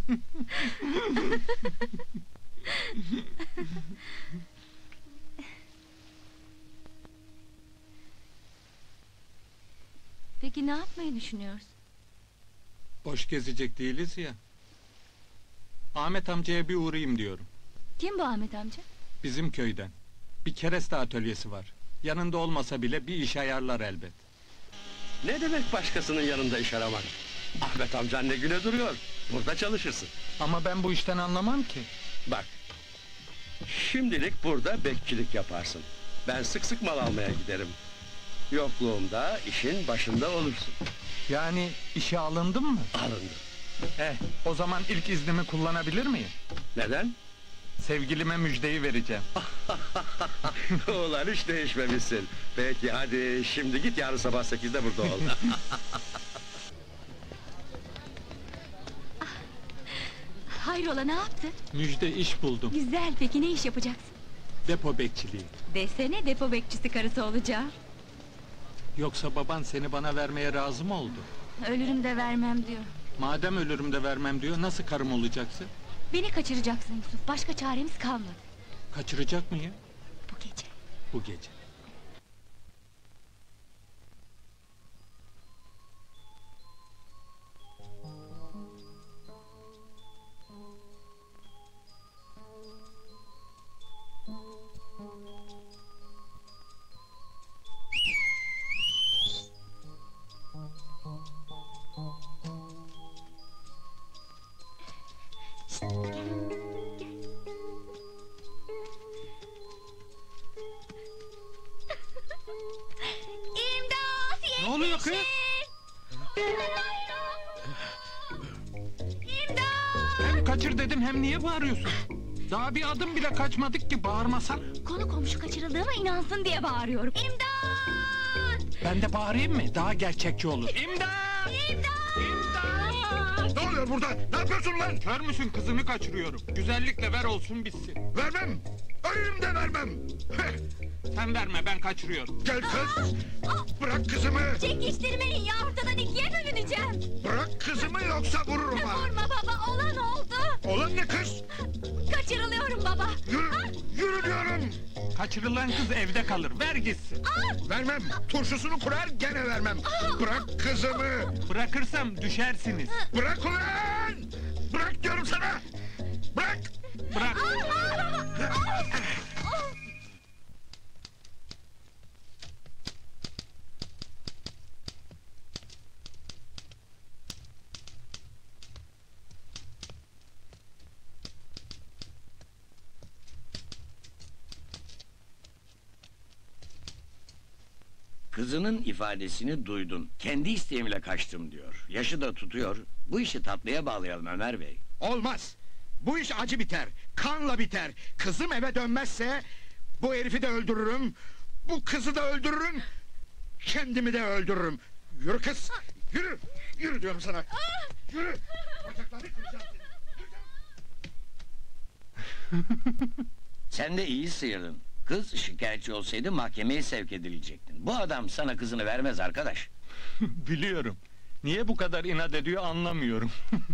Peki ne yapmayı düşünüyorsun? Boş gezecek değiliz ya. Ahmet amcaya bir uğrayayım diyorum. Kim bu Ahmet amca? Bizim köyden. Bir kereste atölyesi var. Yanında olmasa bile bir iş ayarlar elbet. Ne demek başkasının yanında iş aramak? Ahmet amcan ne güne duruyor. Burada çalışırsın. Ama ben bu işten anlamam ki. Bak. Şimdilik burada bekçilik yaparsın. Ben sık sık mal almaya giderim. Yokluğumda işin başında olursun. Yani işe alındın mı? Alındım. Eh, o zaman ilk iznimi kullanabilir miyim? Neden? Sevgilime müjdeyi vereceğim. Ulan hiç değişmemişsin. Peki hadi şimdi git, yarın sabah sekizde burada ol. Hayrola, ne yaptın? Müjde, iş buldum. Güzel, peki ne iş yapacaksın? Depo bekçiliği. Desene, depo bekçisi karısı olacağım. Yoksa baban seni bana vermeye razı mı oldu? Ölürüm de vermem diyor. Madem ölürüm de vermem diyor, nasıl karım olacaksın? Beni kaçıracaksın Yusuf, başka çaremiz kalmadı. Kaçıracak mıyım? Bu gece. Bu gece. İmdat! Ne oluyor kız? İmdat! Hem kaçır dedim, hem niye bağırıyorsun? Daha bir adım bile kaçmadık ki, bağırmasan. Konu komşu kaçırıldığıma inansın diye bağırıyorum. İmdat! Ben de bağırayım mı? Daha gerçekçi olur. İmdat! İmdat! Ne oluyor burada? Ne yapıyorsun lan? Kör müsün, kızını kaçırıyorum. Güzellikle ver olsun bitsin. Vermem. Ölürüm de vermem. Heh. Sen verme, ben kaçırıyorum. Gel kız. Bırak kızımı. Çekiştirmeyin ya, ortadan ikiye bölüneceğim. Bırak kızımı yoksa vururum ha. Vurma baba, olan oldu. Olan ne kız? Kaçırılıyorum baba. Yürü, yürü diyorum. Kaçırılan kız evde kalır, ver gitsin. Vermem. Turşusunu kurar gene vermem. Bırak kızımı. Bırakırsam düşersiniz. Bırak ulan. Bırak diyorum sana. Bırak. Bırak. Kızının ifadesini duydun. Kendi isteğimle kaçtım diyor. Yaşı da tutuyor. Bu işi tatlıya bağlayalım Ömer Bey. Olmaz. Bu iş acı biter. Kanla biter. Kızım eve dönmezse bu herifi de öldürürüm. Bu kızı da öldürürüm. Kendimi de öldürürüm. Yürü kız. Yürü. Yürü diyorum sana. Yürü. Bacaklarını kıracağım seni. Sen de iyi sıyırdın. Kız şikayetçi olsaydı mahkemeye sevk edilecektin. Bu adam sana kızını vermez arkadaş. Biliyorum. Niye bu kadar inat ediyor anlamıyorum.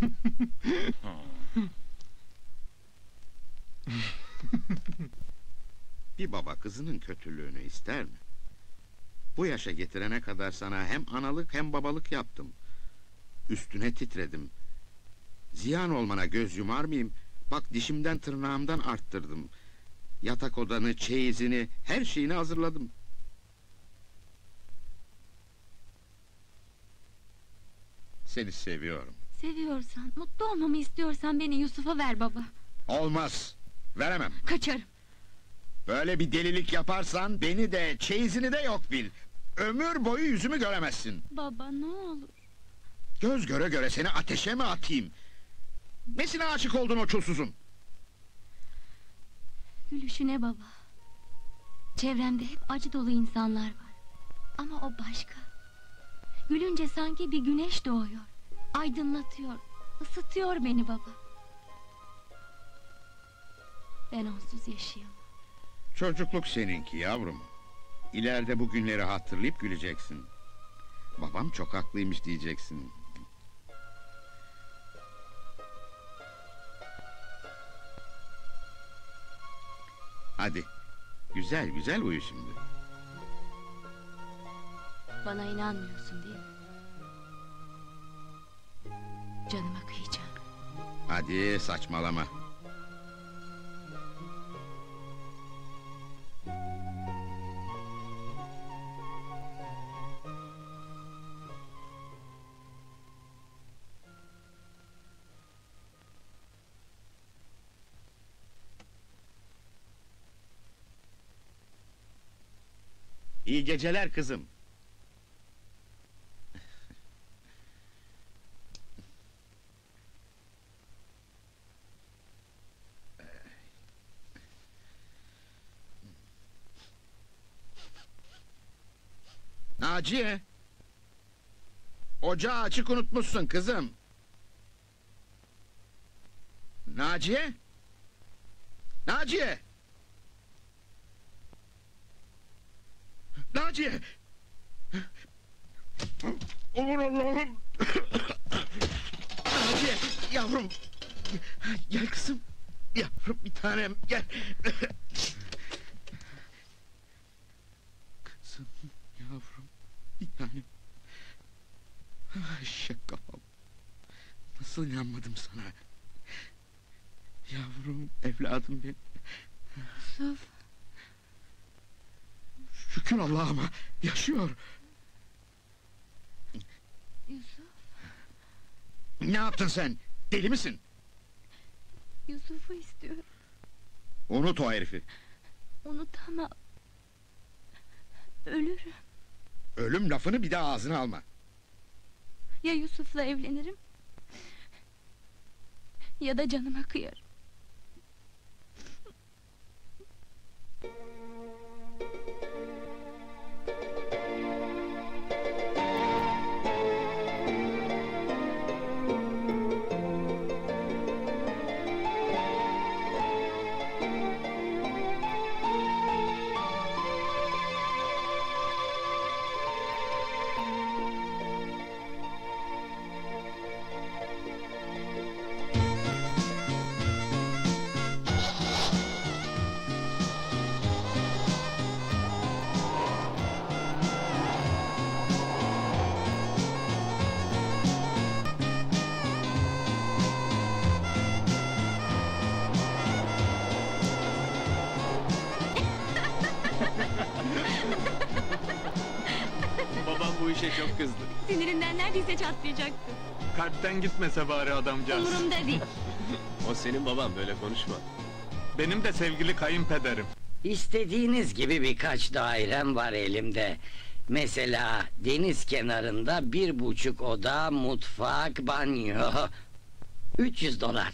Bir baba kızının kötülüğünü ister mi? Bu yaşa getirene kadar sana hem analık hem babalık yaptım. Üstüne titredim. Ziyan olmana göz yumar mıyım? Bak dişimden tırnağımdan arttırdım. Yatak odanı, çeyizini, her şeyini hazırladım. Seni seviyorum. Seviyorsan, mutlu olmamı istiyorsan beni Yusuf'a ver baba. Olmaz. Veremem. Kaçarım. Böyle bir delilik yaparsan beni de çeyizini de yok bil. Ömür boyu yüzümü göremezsin. Baba ne olur. Göz göre göre seni ateşe mi atayım? Nesine aşık oldun o çulsuzun? Gülüşüne baba. Çevremde hep acı dolu insanlar var. Ama o başka. Gülünce sanki bir güneş doğuyor. Aydınlatıyor, ısıtıyor beni baba. Ben onsuz yaşayamam. Çocukluk seninki yavrum. İleride bu günleri hatırlayıp güleceksin. Babam çok haklıymış diyeceksin. Hadi, güzel güzel uyu şimdi. Bana inanmıyorsun değil mi? Canıma kıyacağım. Hadi saçmalama. İyi geceler kızım. Naciye! Ocağı açık unutmuşsun kızım. Naciye! Naciye! Naciye! Aman Allah'ım! Naciye, yavrum! Gel kızım! Yavrum bir tanem, gel! Kızım, yavrum, bir tanem! Eşek kafam! Nasıl inanmadım sana? Yavrum, evladım benim! Yusuf! Şükür Allah'ıma, yaşıyor! Yusuf! Ne yaptın sen? Deli misin? Yusuf'u istiyorum. Unut o herifi. Unutamam. Ölürüm. Ölüm lafını bir daha ağzına alma. Ya Yusuf'la evlenirim... ya da canıma kıyarım. Babam bu işe çok kızdı. Sinirinden neredeyse çatlayacaktı. Kalpten gitmese bari adamcağız. Umurumda değil. O senin baban, böyle konuşma. Benim de sevgili kayınpederim. İstediğiniz gibi birkaç dairem var elimde. Mesela deniz kenarında bir buçuk oda, mutfak, banyo. üç yüz dolar.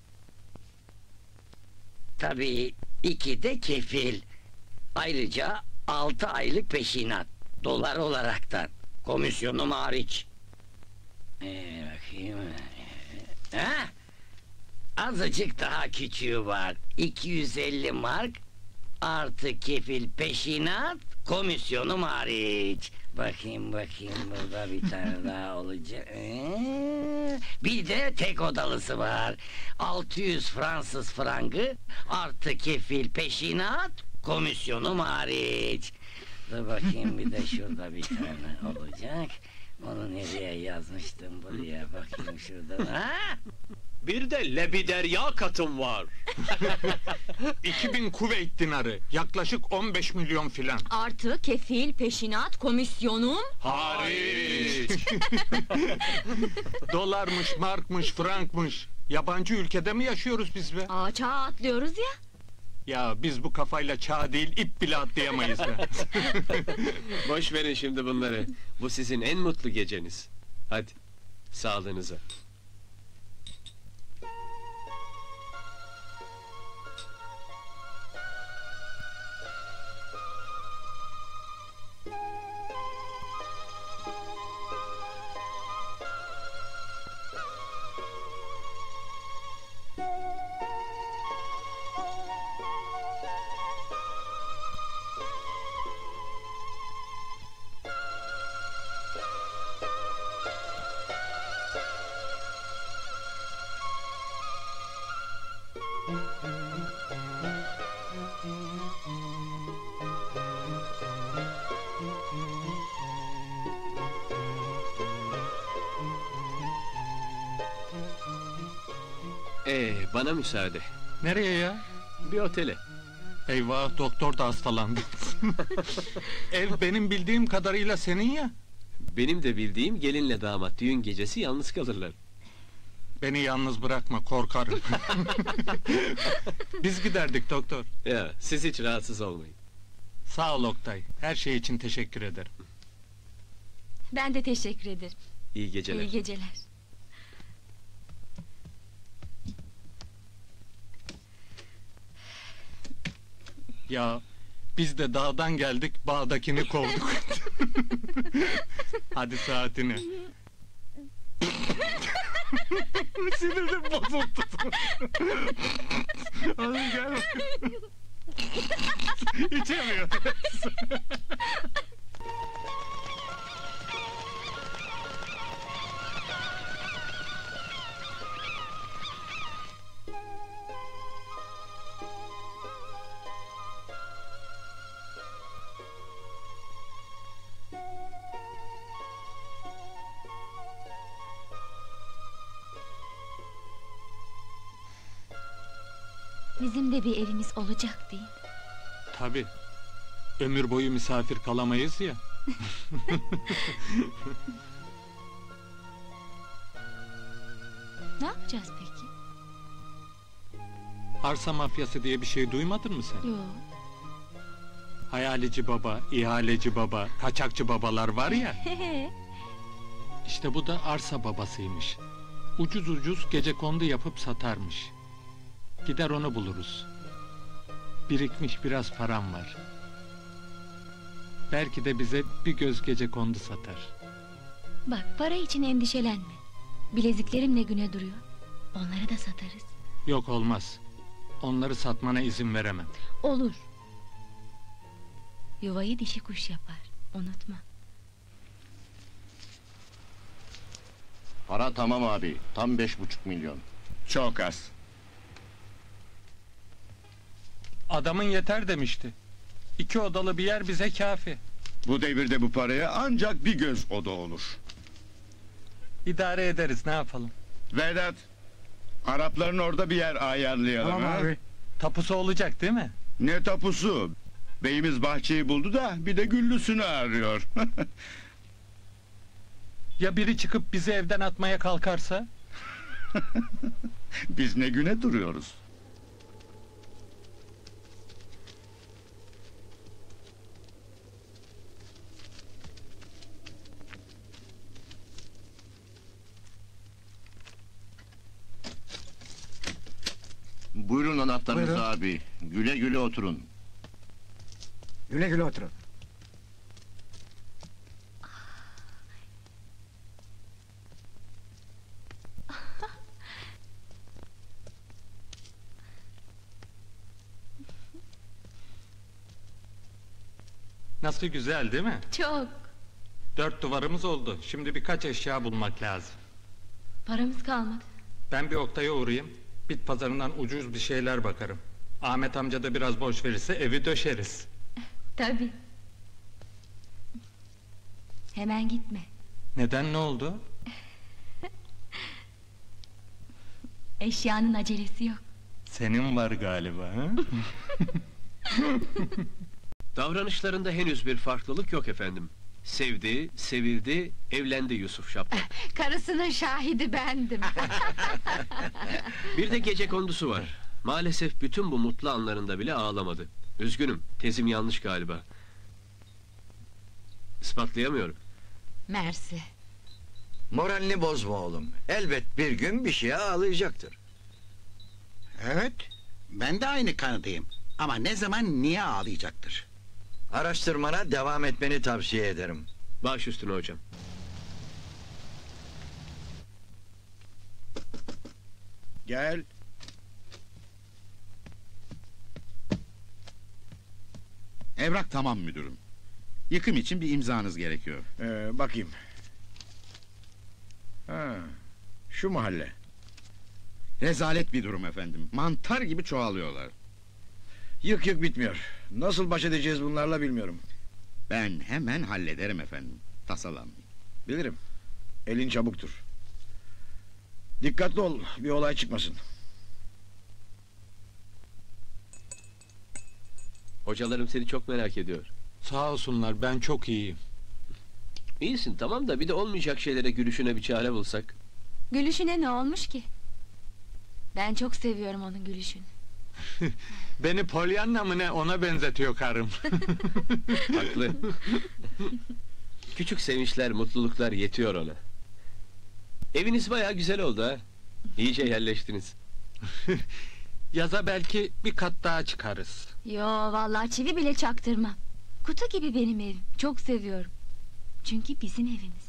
Tabii iki de kefil. Ayrıca altı aylık peşinat. Dolar olaraktan. Komisyonum hariç. Ee, bakayım. Ha? Azıcık daha küçüğü var. iki yüz elli mark artı kefil peşinat, komisyonum hariç. Bakayım bakayım, burada bir tane daha olacak. Ee, bir de tek odalısı var. altı yüz Fransız frangı artı kefil peşinat, komisyonum hariç. Dur bakayım, bir de şurada bir tane olacak. Onu nereye yazmıştım, buraya bakayım şuradan. Ha? Bir de lebiderya katım var. iki bin Kuveyt dinarı, yaklaşık on beş milyon filan. Artı kefil, peşinat, komisyonum... Hariç! Dolarmış, markmış, frankmış. Yabancı ülkede mi yaşıyoruz biz be? Aa, çağa atlıyoruz ya. Ya biz bu kafayla çağ değil, ip bile atlayamayız be. Boş verin şimdi bunları. Bu sizin en mutlu geceniz. Hadi, sağlığınıza. Ee, bana müsaade. Nereye ya? Bir otele. Eyvah, doktor da hastalandı. Ev benim bildiğim kadarıyla senin ya. Benim de bildiğim gelinle damat düğün gecesi yalnız kalırlar. Beni yalnız bırakma, korkarım. Biz giderdik doktor. Ya, siz hiç rahatsız olmayın. Sağ ol Oktay, her şey için teşekkür ederim. Ben de teşekkür ederim. İyi geceler. İyi geceler. Ya, biz de dağdan geldik, bağdakini kovduk. Hadi saatini. Sinirim bozuldu. Hadi gel. İçemiyor. Bizim de bir evimiz olacak değil mi? Tabii. Ömür boyu misafir kalamayız ya. Ne yapacağız peki? Arsa mafyası diye bir şey duymadın mı sen? Yok. Hayaleci baba, ihaleci baba, kaçakçı babalar var ya. İşte bu da arsa babasıymış. Ucuz ucuz gecekondu yapıp satarmış. Gider onu buluruz. Birikmiş biraz param var. Belki de bize bir göz gecekondu satar. Bak, para için endişelenme. Bileziklerim ne güne duruyor. Onları da satarız. Yok, olmaz. Onları satmana izin veremem. Olur. Yuvayı dişi kuş yapar. Unutma. Para tamam abi, tam beş buçuk milyon. Çok az. Adamın yeter demişti. İki odalı bir yer bize kafi. Bu devirde bu paraya ancak bir göz oda olur. İdare ederiz, ne yapalım? Vedat, Arapların orada bir yer ayarlayalım. Tamam ha? abi. Tapusu olacak değil mi? Ne tapusu? Beyimiz bahçeyi buldu da bir de güllüsünü arıyor. Ya biri çıkıp bizi evden atmaya kalkarsa? Biz ne güne duruyoruz? Buyurun anahtarınızı Buyurun. abi. Güle güle oturun. Güle güle oturun. Nasıl güzel değil mi? Çok. Dört duvarımız oldu. Şimdi birkaç eşya bulmak lazım. Paramız kalmadı. Ben bir Oktay'a uğrayayım. Bit pazarından ucuz bir şeyler bakarım. Ahmet amca da biraz borç verirse evi döşeriz. Tabii. Hemen gitme. Neden, ne oldu? Eşyanın acelesi yok. Senin var galiba, ha? Davranışlarında henüz bir farklılık yok efendim. Sevdi, sevildi, evlendi Yusuf Şaplak. Karısının şahidi bendim. Bir de gecekondusu var. Maalesef bütün bu mutlu anlarında bile ağlamadı. Üzgünüm, tezim yanlış galiba. İspatlayamıyorum. Mersi. Moralini bozma oğlum. Elbet bir gün bir şeye ağlayacaktır. Evet, ben de aynı kanıdayım. Ama ne zaman niye ağlayacaktır? Araştırmana devam etmeni tavsiye ederim. Baş üstüne hocam. Gel. Evrak tamam müdürüm. Yıkım için bir imzanız gerekiyor. Ee, bakayım. Ha, şu mahalle. Rezalet bir durum efendim. Mantar gibi çoğalıyorlar. Yık yık bitmiyor. Nasıl baş edeceğiz bunlarla bilmiyorum. Ben hemen hallederim efendim. Tasalanmayın. Bilirim. Elin çabuktur. Dikkatli ol, bir olay çıkmasın. Hocalarım seni çok merak ediyor. Sağ olsunlar, ben çok iyiyim. İyisin tamam da bir de olmayacak şeylere gülüşüne bir çare bulsak. Gülüşüne ne olmuş ki? Ben çok seviyorum onun gülüşünü. Beni Pollyanna mı ne ona benzetiyor karım. Haklı. Küçük sevinçler, mutluluklar yetiyor ona. Eviniz bayağı güzel oldu ha. İyice yerleştiniz. Yaza belki bir kat daha çıkarız. Yo vallahi çivi bile çaktırmam. Kutu gibi benim evim. Çok seviyorum. Çünkü bizim evimiz.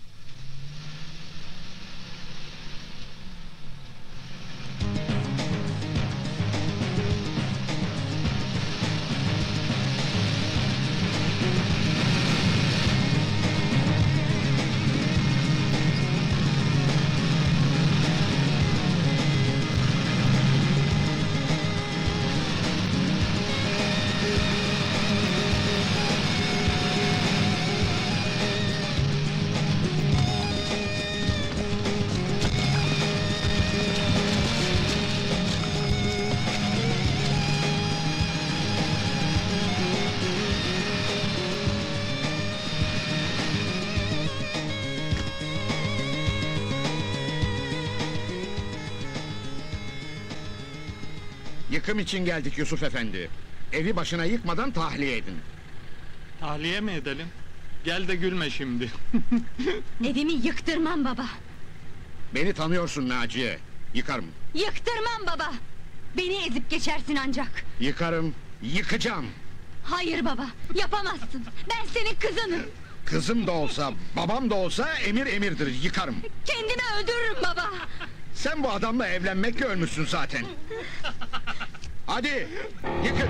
Yıkım için geldik Yusuf efendi. Evi başına yıkmadan tahliye edin. Tahliye mi edelim? Gel de gülme şimdi. Evimi yıktırmam baba. Beni tanıyorsun Naciye. Yıkarım. Yıktırmam baba. Beni ezip geçersin ancak. Yıkarım, yıkacağım. Hayır baba, yapamazsın. Ben senin kızınım. Kızım da olsa, babam da olsa emir emirdir, yıkarım. Kendimi öldürürüm baba. Sen bu adamla evlenmekle ölmüşsün zaten. Hadi, yıkın.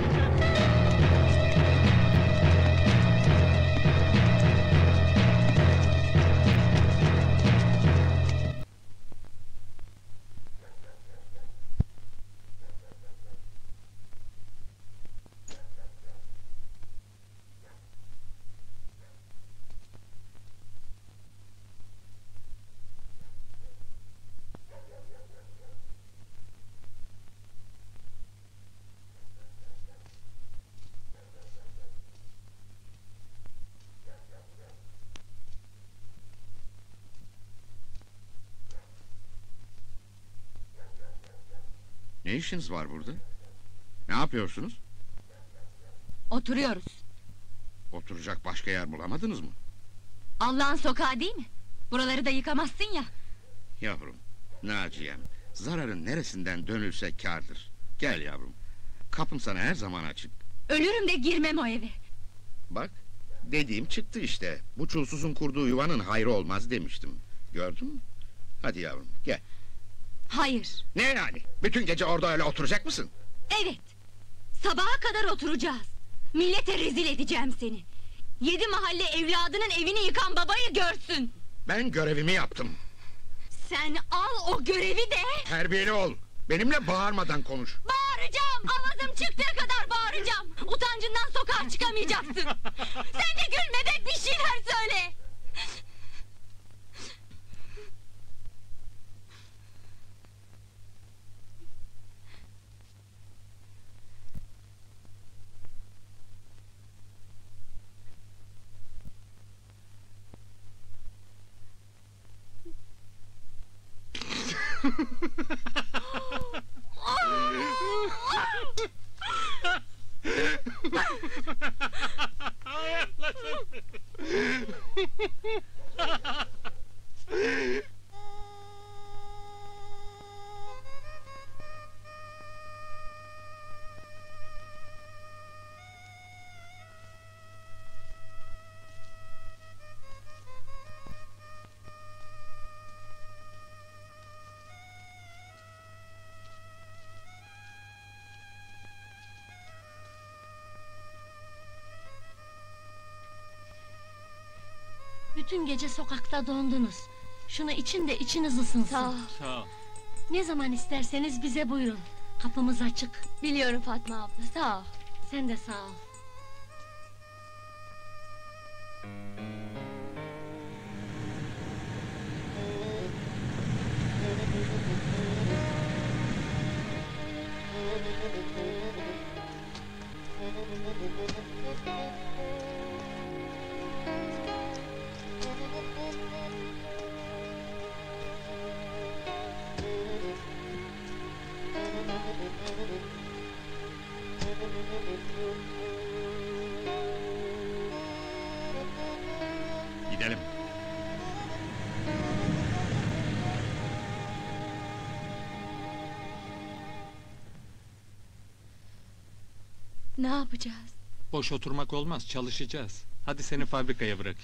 Ne işiniz var burada? Ne yapıyorsunuz? Oturuyoruz. Oturacak başka yer bulamadınız mı? Allah'ın sokağı değil mi? Buraları da yıkamazsın ya. Yavrum, Naciye'm, zararın neresinden dönülse kârdır. Gel yavrum, kapım sana her zaman açık. Ölürüm de girmem o eve. Bak, dediğim çıktı işte. Bu çulsuzun kurduğu yuvanın hayrı olmaz demiştim. Gördün mü? Hadi yavrum, gel. Hayır. Ne yani? Bütün gece orada öyle oturacak mısın? Evet. Sabaha kadar oturacağız. Millete rezil edeceğim seni. Yedi mahalle evladının evini yıkan babayı görsün. Ben görevimi yaptım. Sen al o görevi de... Terbiyeli ol. Benimle bağırmadan konuş. Bağıracağım. Avazım çıktığı kadar bağıracağım. Utancından sokağa çıkamayacaksın. Sen de gülme be, bir şeyler söyle. Bütün gece sokakta dondunuz. Şunu için de içiniz ısınsın. Sağ ol. Sağ ol. Ne zaman isterseniz bize buyurun. Kapımız açık. Biliyorum Fatma abla, sağ ol. Sen de sağ ol. Gidelim. Ne yapacağız? Boş oturmak olmaz, çalışacağız. Hadi seni fabrikaya bırak.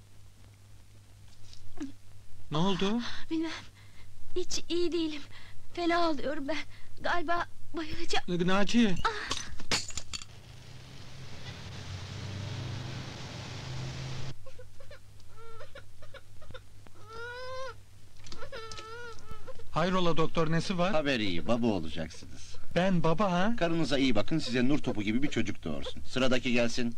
Ne oldu? Bilmem. Hiç iyi değilim. Fena oluyorum ben. Galiba bayılacağım. Naciye. Hayrola doktor, nesi var? Haber iyi, baba olacaksınız. Ben baba ha? Karınıza iyi bakın, size nur topu gibi bir çocuk doğursun. Sıradaki gelsin.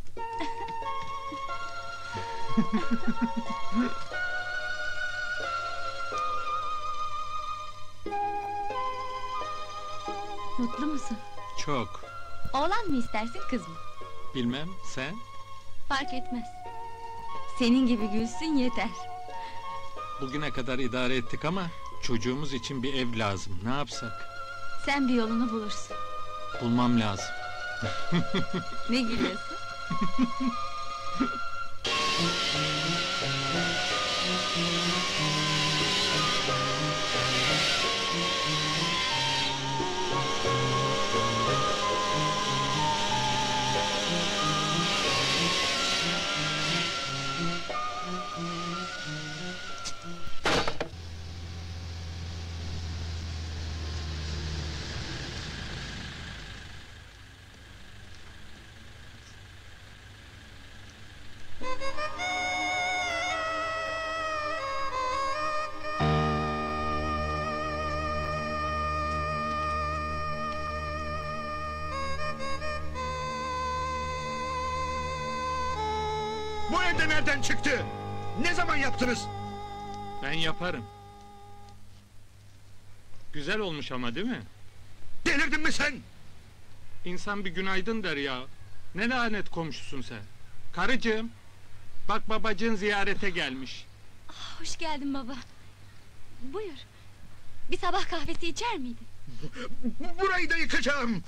Mutlu musun? Çok. Oğlan mı istersin, kız mı? Bilmem, sen? Fark etmez. Senin gibi gülsün yeter. Bugüne kadar idare ettik ama çocuğumuz için bir ev lazım. Ne yapsak? Sen bir yolunu bulursun. Bulmam lazım. Ne gülüyorsun? Bu evde nereden çıktı? Ne zaman yaptınız? Ben yaparım. Güzel olmuş ama değil mi? Delirdin mi sen? İnsan bir günaydın der ya. Ne lanet komşusun sen. Karıcığım, bak babacığın ziyarete gelmiş. Ah, hoş geldin baba. Buyur. Bir sabah kahvesi içer miydin? Burayı da yıkacağım.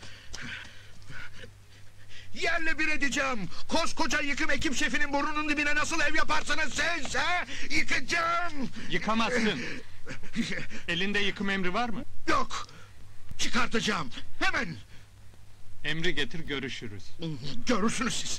Yerle bir edeceğim. Koskoca yıkım ekip şefinin burnunun dibine nasıl ev yaparsınız siz he? Yıkacağım. Yıkamazsın. Elinde yıkım emri var mı? Yok. Çıkartacağım. Hemen. Emri getir, görüşürüz. Görürsünüz siz.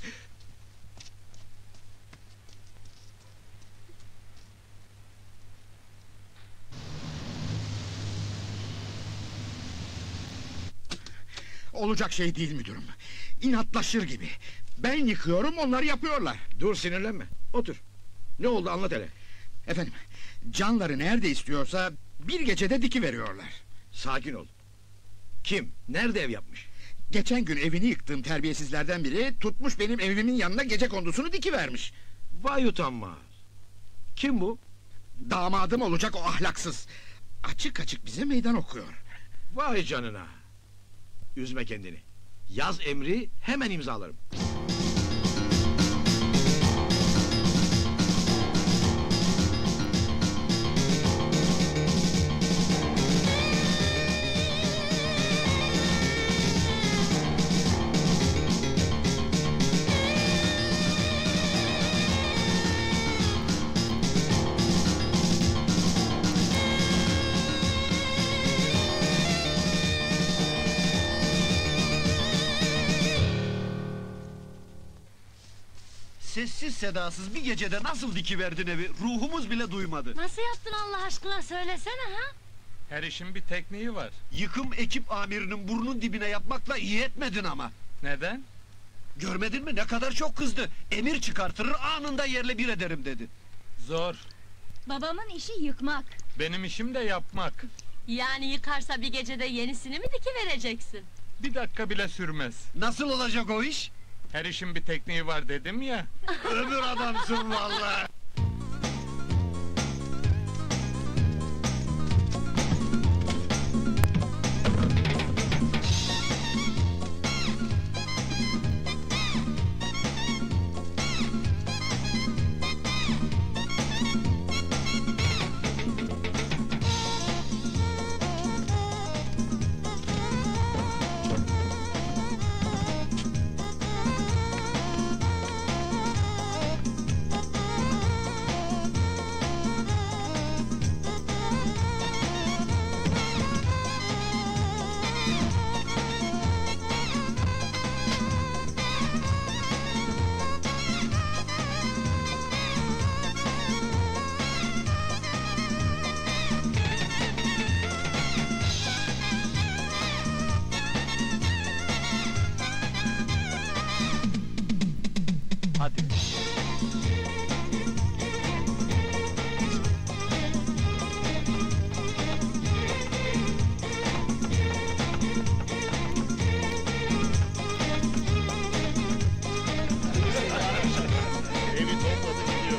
Olacak şey değil müdürüm. İnatlaşır gibi. Ben yıkıyorum, onlar yapıyorlar. Dur, sinirlenme. Otur. Ne oldu, anlat hele. Efendim, canları nerede istiyorsa bir gecede dikiveriyorlar. Sakin ol. Kim? Nerede ev yapmış? Geçen gün evini yıktığım terbiyesizlerden biri tutmuş benim evimin yanına gece kondusunu dikivermiş. Vay utanmaz. Kim bu? Damadım olacak o ahlaksız. Açık açık bize meydan okuyor. Vay canına. Üzme kendini. Yaz emri, hemen imzalarım. sessiz sedasız bir gecede nasıl dikiverdin evi? Ruhumuz bile duymadı. Nasıl yaptın Allah aşkına söylesene ha? Her işin bir tekniği var. Yıkım ekip amirinin burnun dibine yapmakla iyi etmedin ama. Neden? Görmedin mi ne kadar çok kızdı. Emir çıkartırır anında yerle bir ederim dedi. Zor. Babamın işi yıkmak. Benim işim de yapmak. Yani yıkarsa bir gecede yenisini mi dikivereceksin? Bir dakika bile sürmez. Nasıl olacak o iş? Her işin bir tekniği var dedim ya. Ömür adamsın vallahi. Hadi. Evi topladı gidiyor.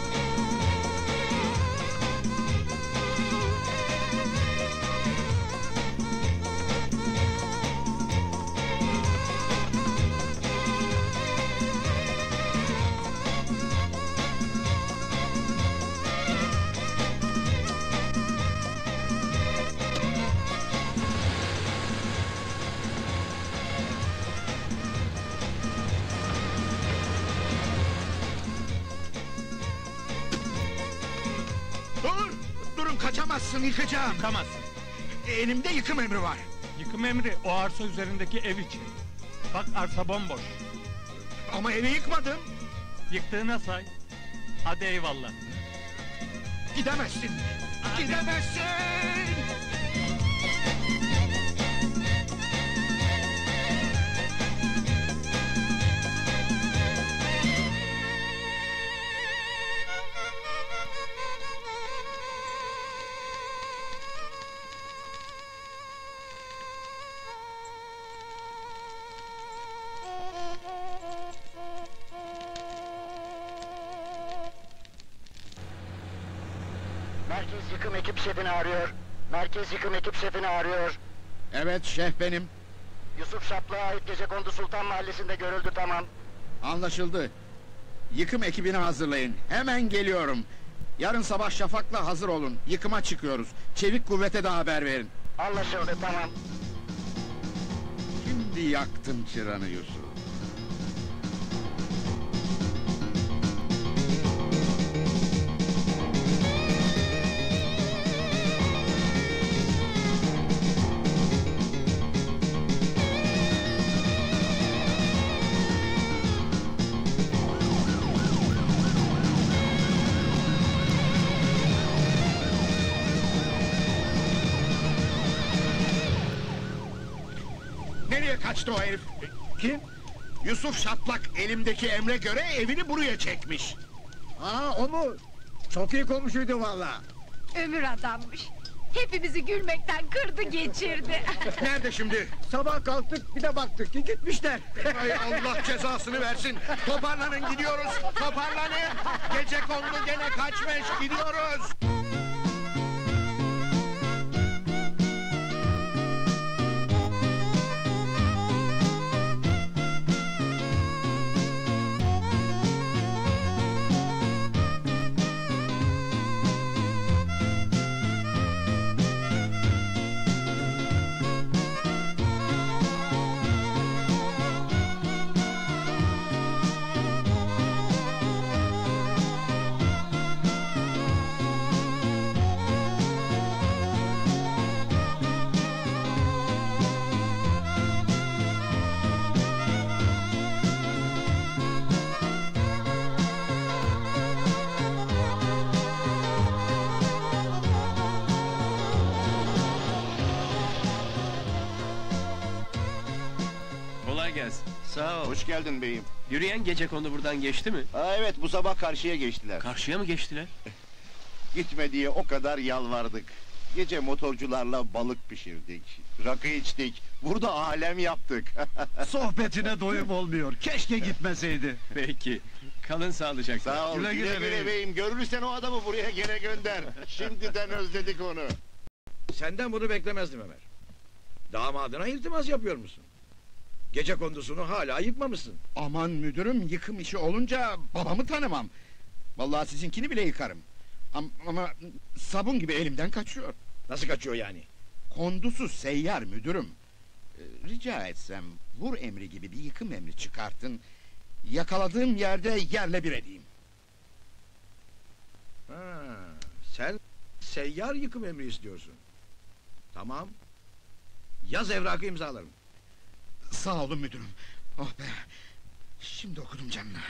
Dur! Durun kaçamazsın yıkacağım. Yıkamazsın. Elimde yıkım emri var. Yıkım emri o arsa üzerindeki ev için. Bak arsa bomboş. Ama evi yıkmadım. Yıktığına say. Hadi eyvallah. Gidemezsin. Gidemezsin. Merkez yıkım ekip şefini arıyor. Merkez yıkım ekip şefini arıyor. Evet şef benim. Yusuf Şaplı'ya ait Gecekondu Sultan Mahallesi'nde görüldü tamam. Anlaşıldı. Yıkım ekibini hazırlayın. Hemen geliyorum. Yarın sabah şafakla hazır olun. Yıkıma çıkıyoruz. Çevik kuvvete de haber verin. Anlaşıldı tamam. Şimdi yaktın çıranı Yusuf. Nereye kaçtı o herif? Kim? Yusuf Şaplak elimdeki emre göre evini buraya çekmiş. Aa o mu? Çok iyi komşuydu valla. Ömür adammış. Hepimizi gülmekten kırdı geçirdi. Nerede şimdi? Sabah kalktık bir de baktık ki gitmişler. Ay Allah cezasını versin. Toparlanın gidiyoruz. Toparlanın. Gecekondu gene kaçmış gidiyoruz. gelsin. Sağ ol. Hoş geldin beyim. Yürüyen gecekondu buradan geçti mi? Aa, evet, bu sabah karşıya geçtiler. Karşıya mı geçtiler? Gitme diye o kadar yalvardık. Gece motorcularla balık pişirdik, rakı içtik, burada alem yaptık. Sohbetine doyum olmuyor. Keşke gitmeseydi. Peki. Kalın sağlıcakla. Sağ ol, güle güle, güle, güle beyim. Görürsen o adamı buraya gene gönder. Şimdiden özledik onu. Senden bunu beklemezdim Ömer. Damadına iltimas yapıyor musun? Gece kondusunu hala yıkmamışsın. Aman müdürüm, yıkım işi olunca babamı tanımam. Vallahi sizinkini bile yıkarım. Ama, ama sabun gibi elimden kaçıyor. Nasıl kaçıyor yani? Kondusu seyyar müdürüm. Ee, rica etsem vur emri gibi bir yıkım emri çıkartın. Yakaladığım yerde yerle bir edeyim. Ha, sen seyyar yıkım emri istiyorsun. Tamam. Yaz evrakı imzalarım. Sağ olun müdürüm. Oh be. Şimdi okudum canına.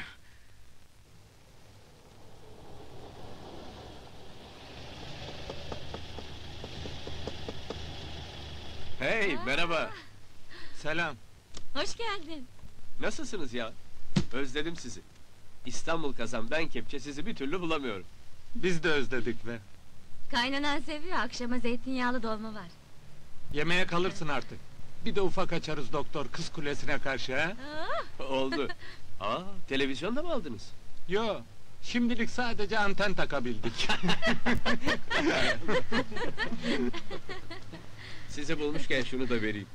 Hey, merhaba. Selam. Hoş geldin. Nasılsınız ya? Özledim sizi. İstanbul kazan ben kepçe sizi bir türlü bulamıyorum. Biz de özledik be. Kaynanan seviyor, akşama zeytinyağlı dolma var. Yemeğe kalırsın artık. Bir de ufak açarız doktor, Kız Kulesi'ne karşı ha? Oldu. Aa, televizyonda mı aldınız? Yo, şimdilik sadece anten takabildik. Sizi bulmuşken şunu da vereyim.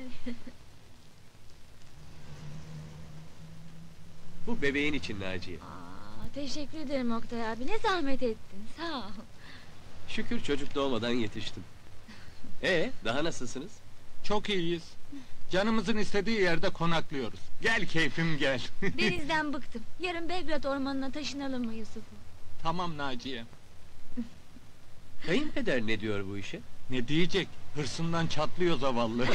Bu bebeğin için Naciye. Aa, teşekkür ederim Oktay abi, ne zahmet ettin, sağ ol. Şükür çocuk doğmadan yetiştim. Ee, daha nasılsınız? Çok iyiyiz. Canımızın istediği yerde konaklıyoruz. Gel keyfim gel. Denizden bıktım. Yarın Belgrad ormanına taşınalım mı Yusuf'um? Tamam Naciye. Kayınpeder ne diyor bu işe? Ne diyecek? Hırsından çatlıyor zavallı.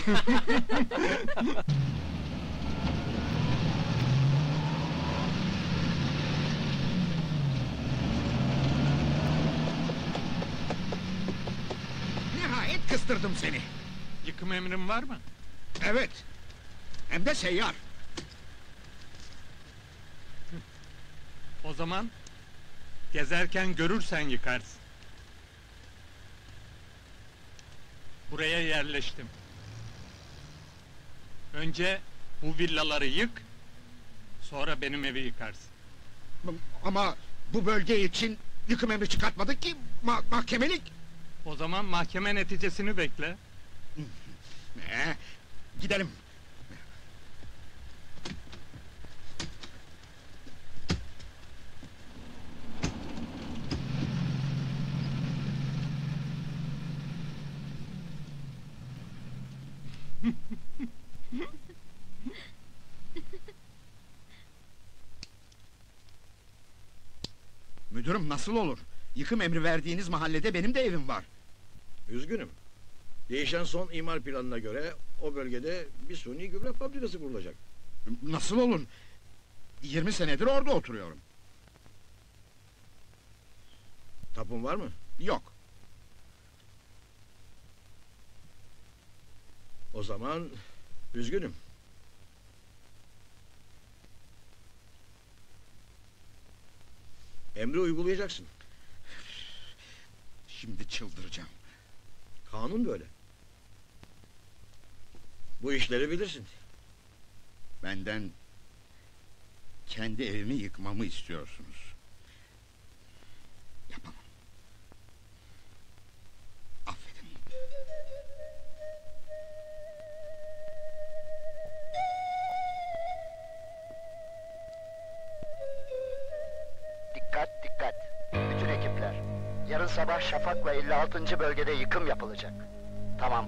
Nihayet kıstırdım seni. Yıkım emrin var mı? Evet. Hem de seyyar. O zaman gezerken görürsen yıkarsın. Buraya yerleştim. Önce bu villaları yık, sonra benim evi yıkarsın. Ama bu bölge için yıkım emri çıkartmadık ki, ma mahkemelik. O zaman mahkeme neticesini bekle. Ee, gidelim. Müdürüm, nasıl olur? Yıkım emri verdiğiniz mahallede benim de evim var. Üzgünüm. Değişen son imar planına göre o bölgede bir suni gübre fabrikası kurulacak. Nasıl olur? Yirmi senedir orada oturuyorum. Tapun var mı? Yok. O zaman üzgünüm. Emri uygulayacaksın. Şimdi çıldıracağım. Kanun böyle. Bu işleri bilirsin. Benden kendi evimi yıkmamı istiyorsunuz. Yapamam. Affedin. Dikkat dikkat. Bütün ekipler. Yarın sabah Şafak'la elli altıncı bölgede yıkım yapılacak. Tamam.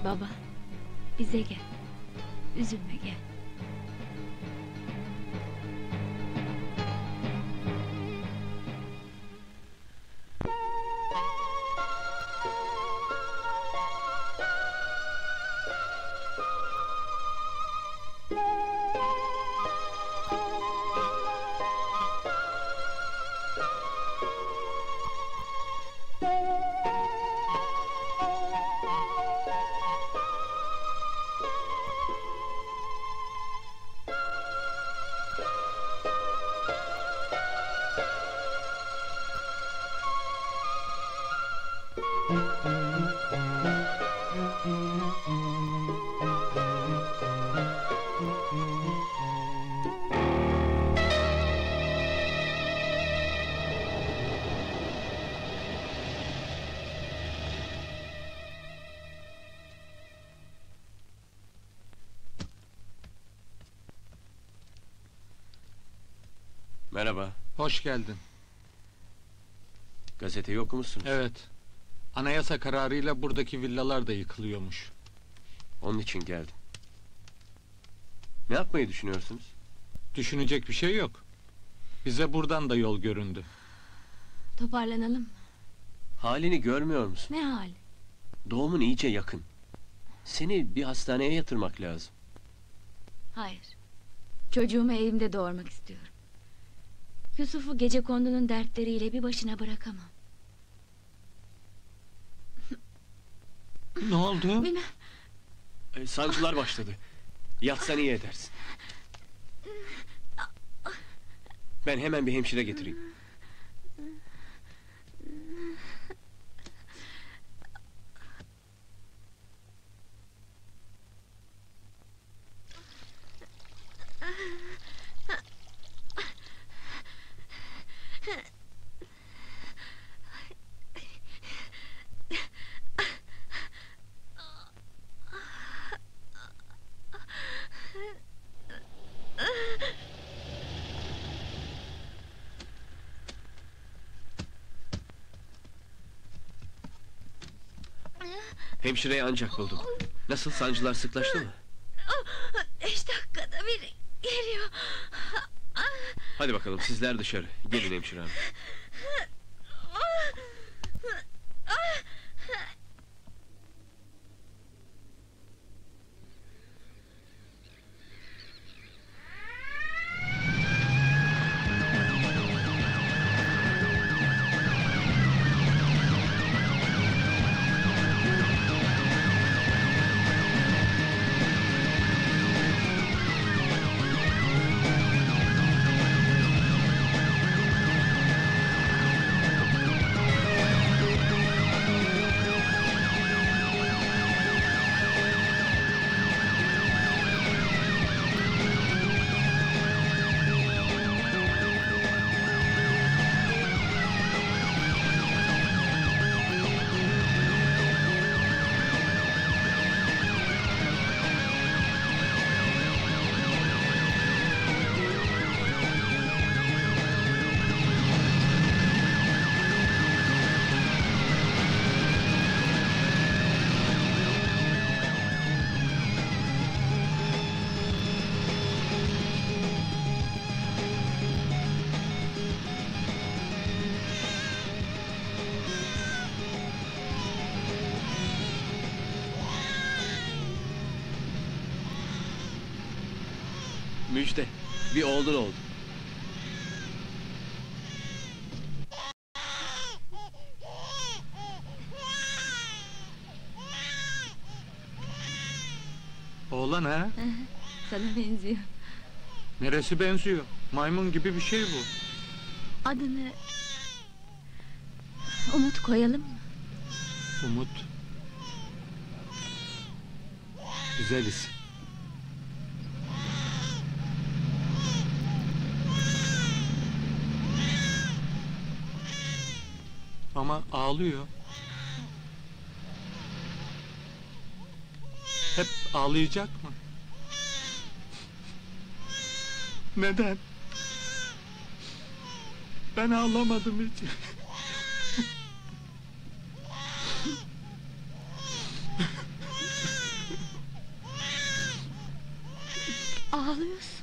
baba. Bize gel. Üzülme, gel. Merhaba. Hoş geldin. Gazeteyi okumuşsunuz. Evet. Anayasa kararıyla buradaki villalar da yıkılıyormuş. Onun için geldim. Ne yapmayı düşünüyorsunuz? Düşünecek bir şey yok. Bize buradan da yol göründü. Toparlanalım mı? Halini görmüyor musun? Ne hali? Doğumun iyice yakın. Seni bir hastaneye yatırmak lazım. Hayır. Çocuğumu evimde doğurmak istiyorum. Yusuf'u gecekondunun dertleriyle bir başına bırakamam. Ne oldu? Bilmem. Ee, sancılar başladı. Yatsan iyi edersin. Ben hemen bir hemşire getireyim. Hemşireyi ancak buldum. Nasıl, sancılar sıklaştı mı? Beş dakikada bir geliyor. Hadi bakalım, sizler dışarı. Gelin hemşire hanım. Müjde, bir oğlun oldu. Oğlan ha? Sana benziyor. Neresi benziyor? Maymun gibi bir şey bu. Adını Umut koyalım mı? Umut. Güzel isim. Ama ağlıyor. Hep ağlayacak mı? Neden? Ben ağlamadım hiç. Ağlıyorsun.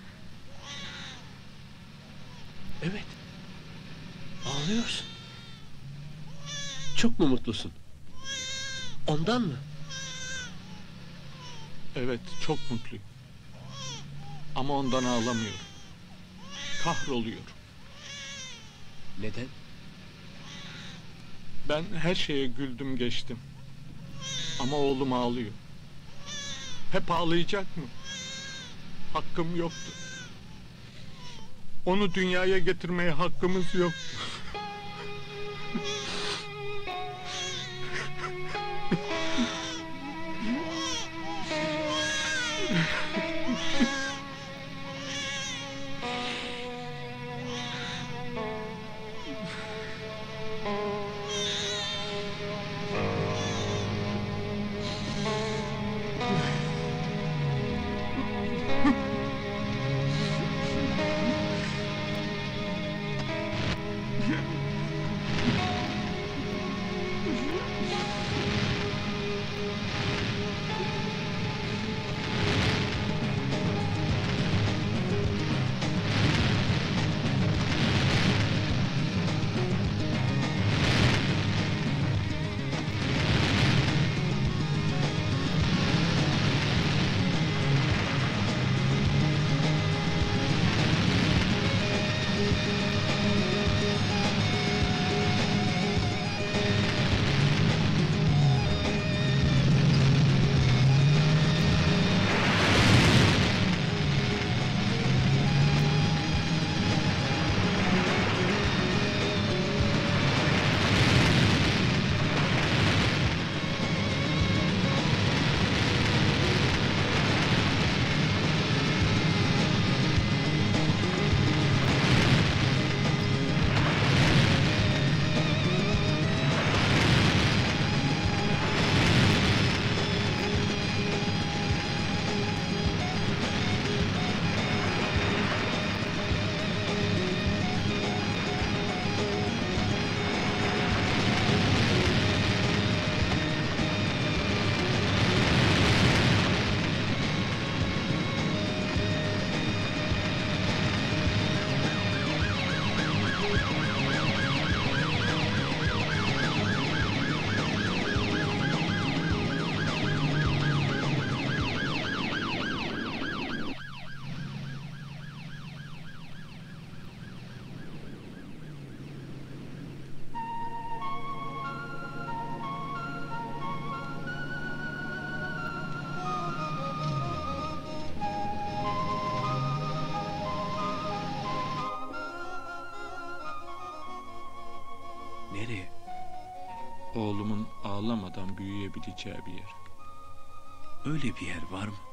Evet. Ağlıyorsun. Çok mu mutlusun? Ondan mı? Evet, çok mutluyum. Ama ondan ağlamıyorum. Kahroluyorum. Neden? Ben her şeye güldüm geçtim. Ama oğlum ağlıyor. Hep ağlayacak mı? Hakkım yoktu. Onu dünyaya getirmeye hakkımız yoktu. Nereye? Oğlumun ağlamadan büyüyebileceği bir yer. Öyle bir yer var mı?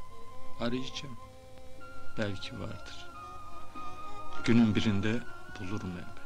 Arayacağım. Belki vardır. Günün birinde bulurum elbet.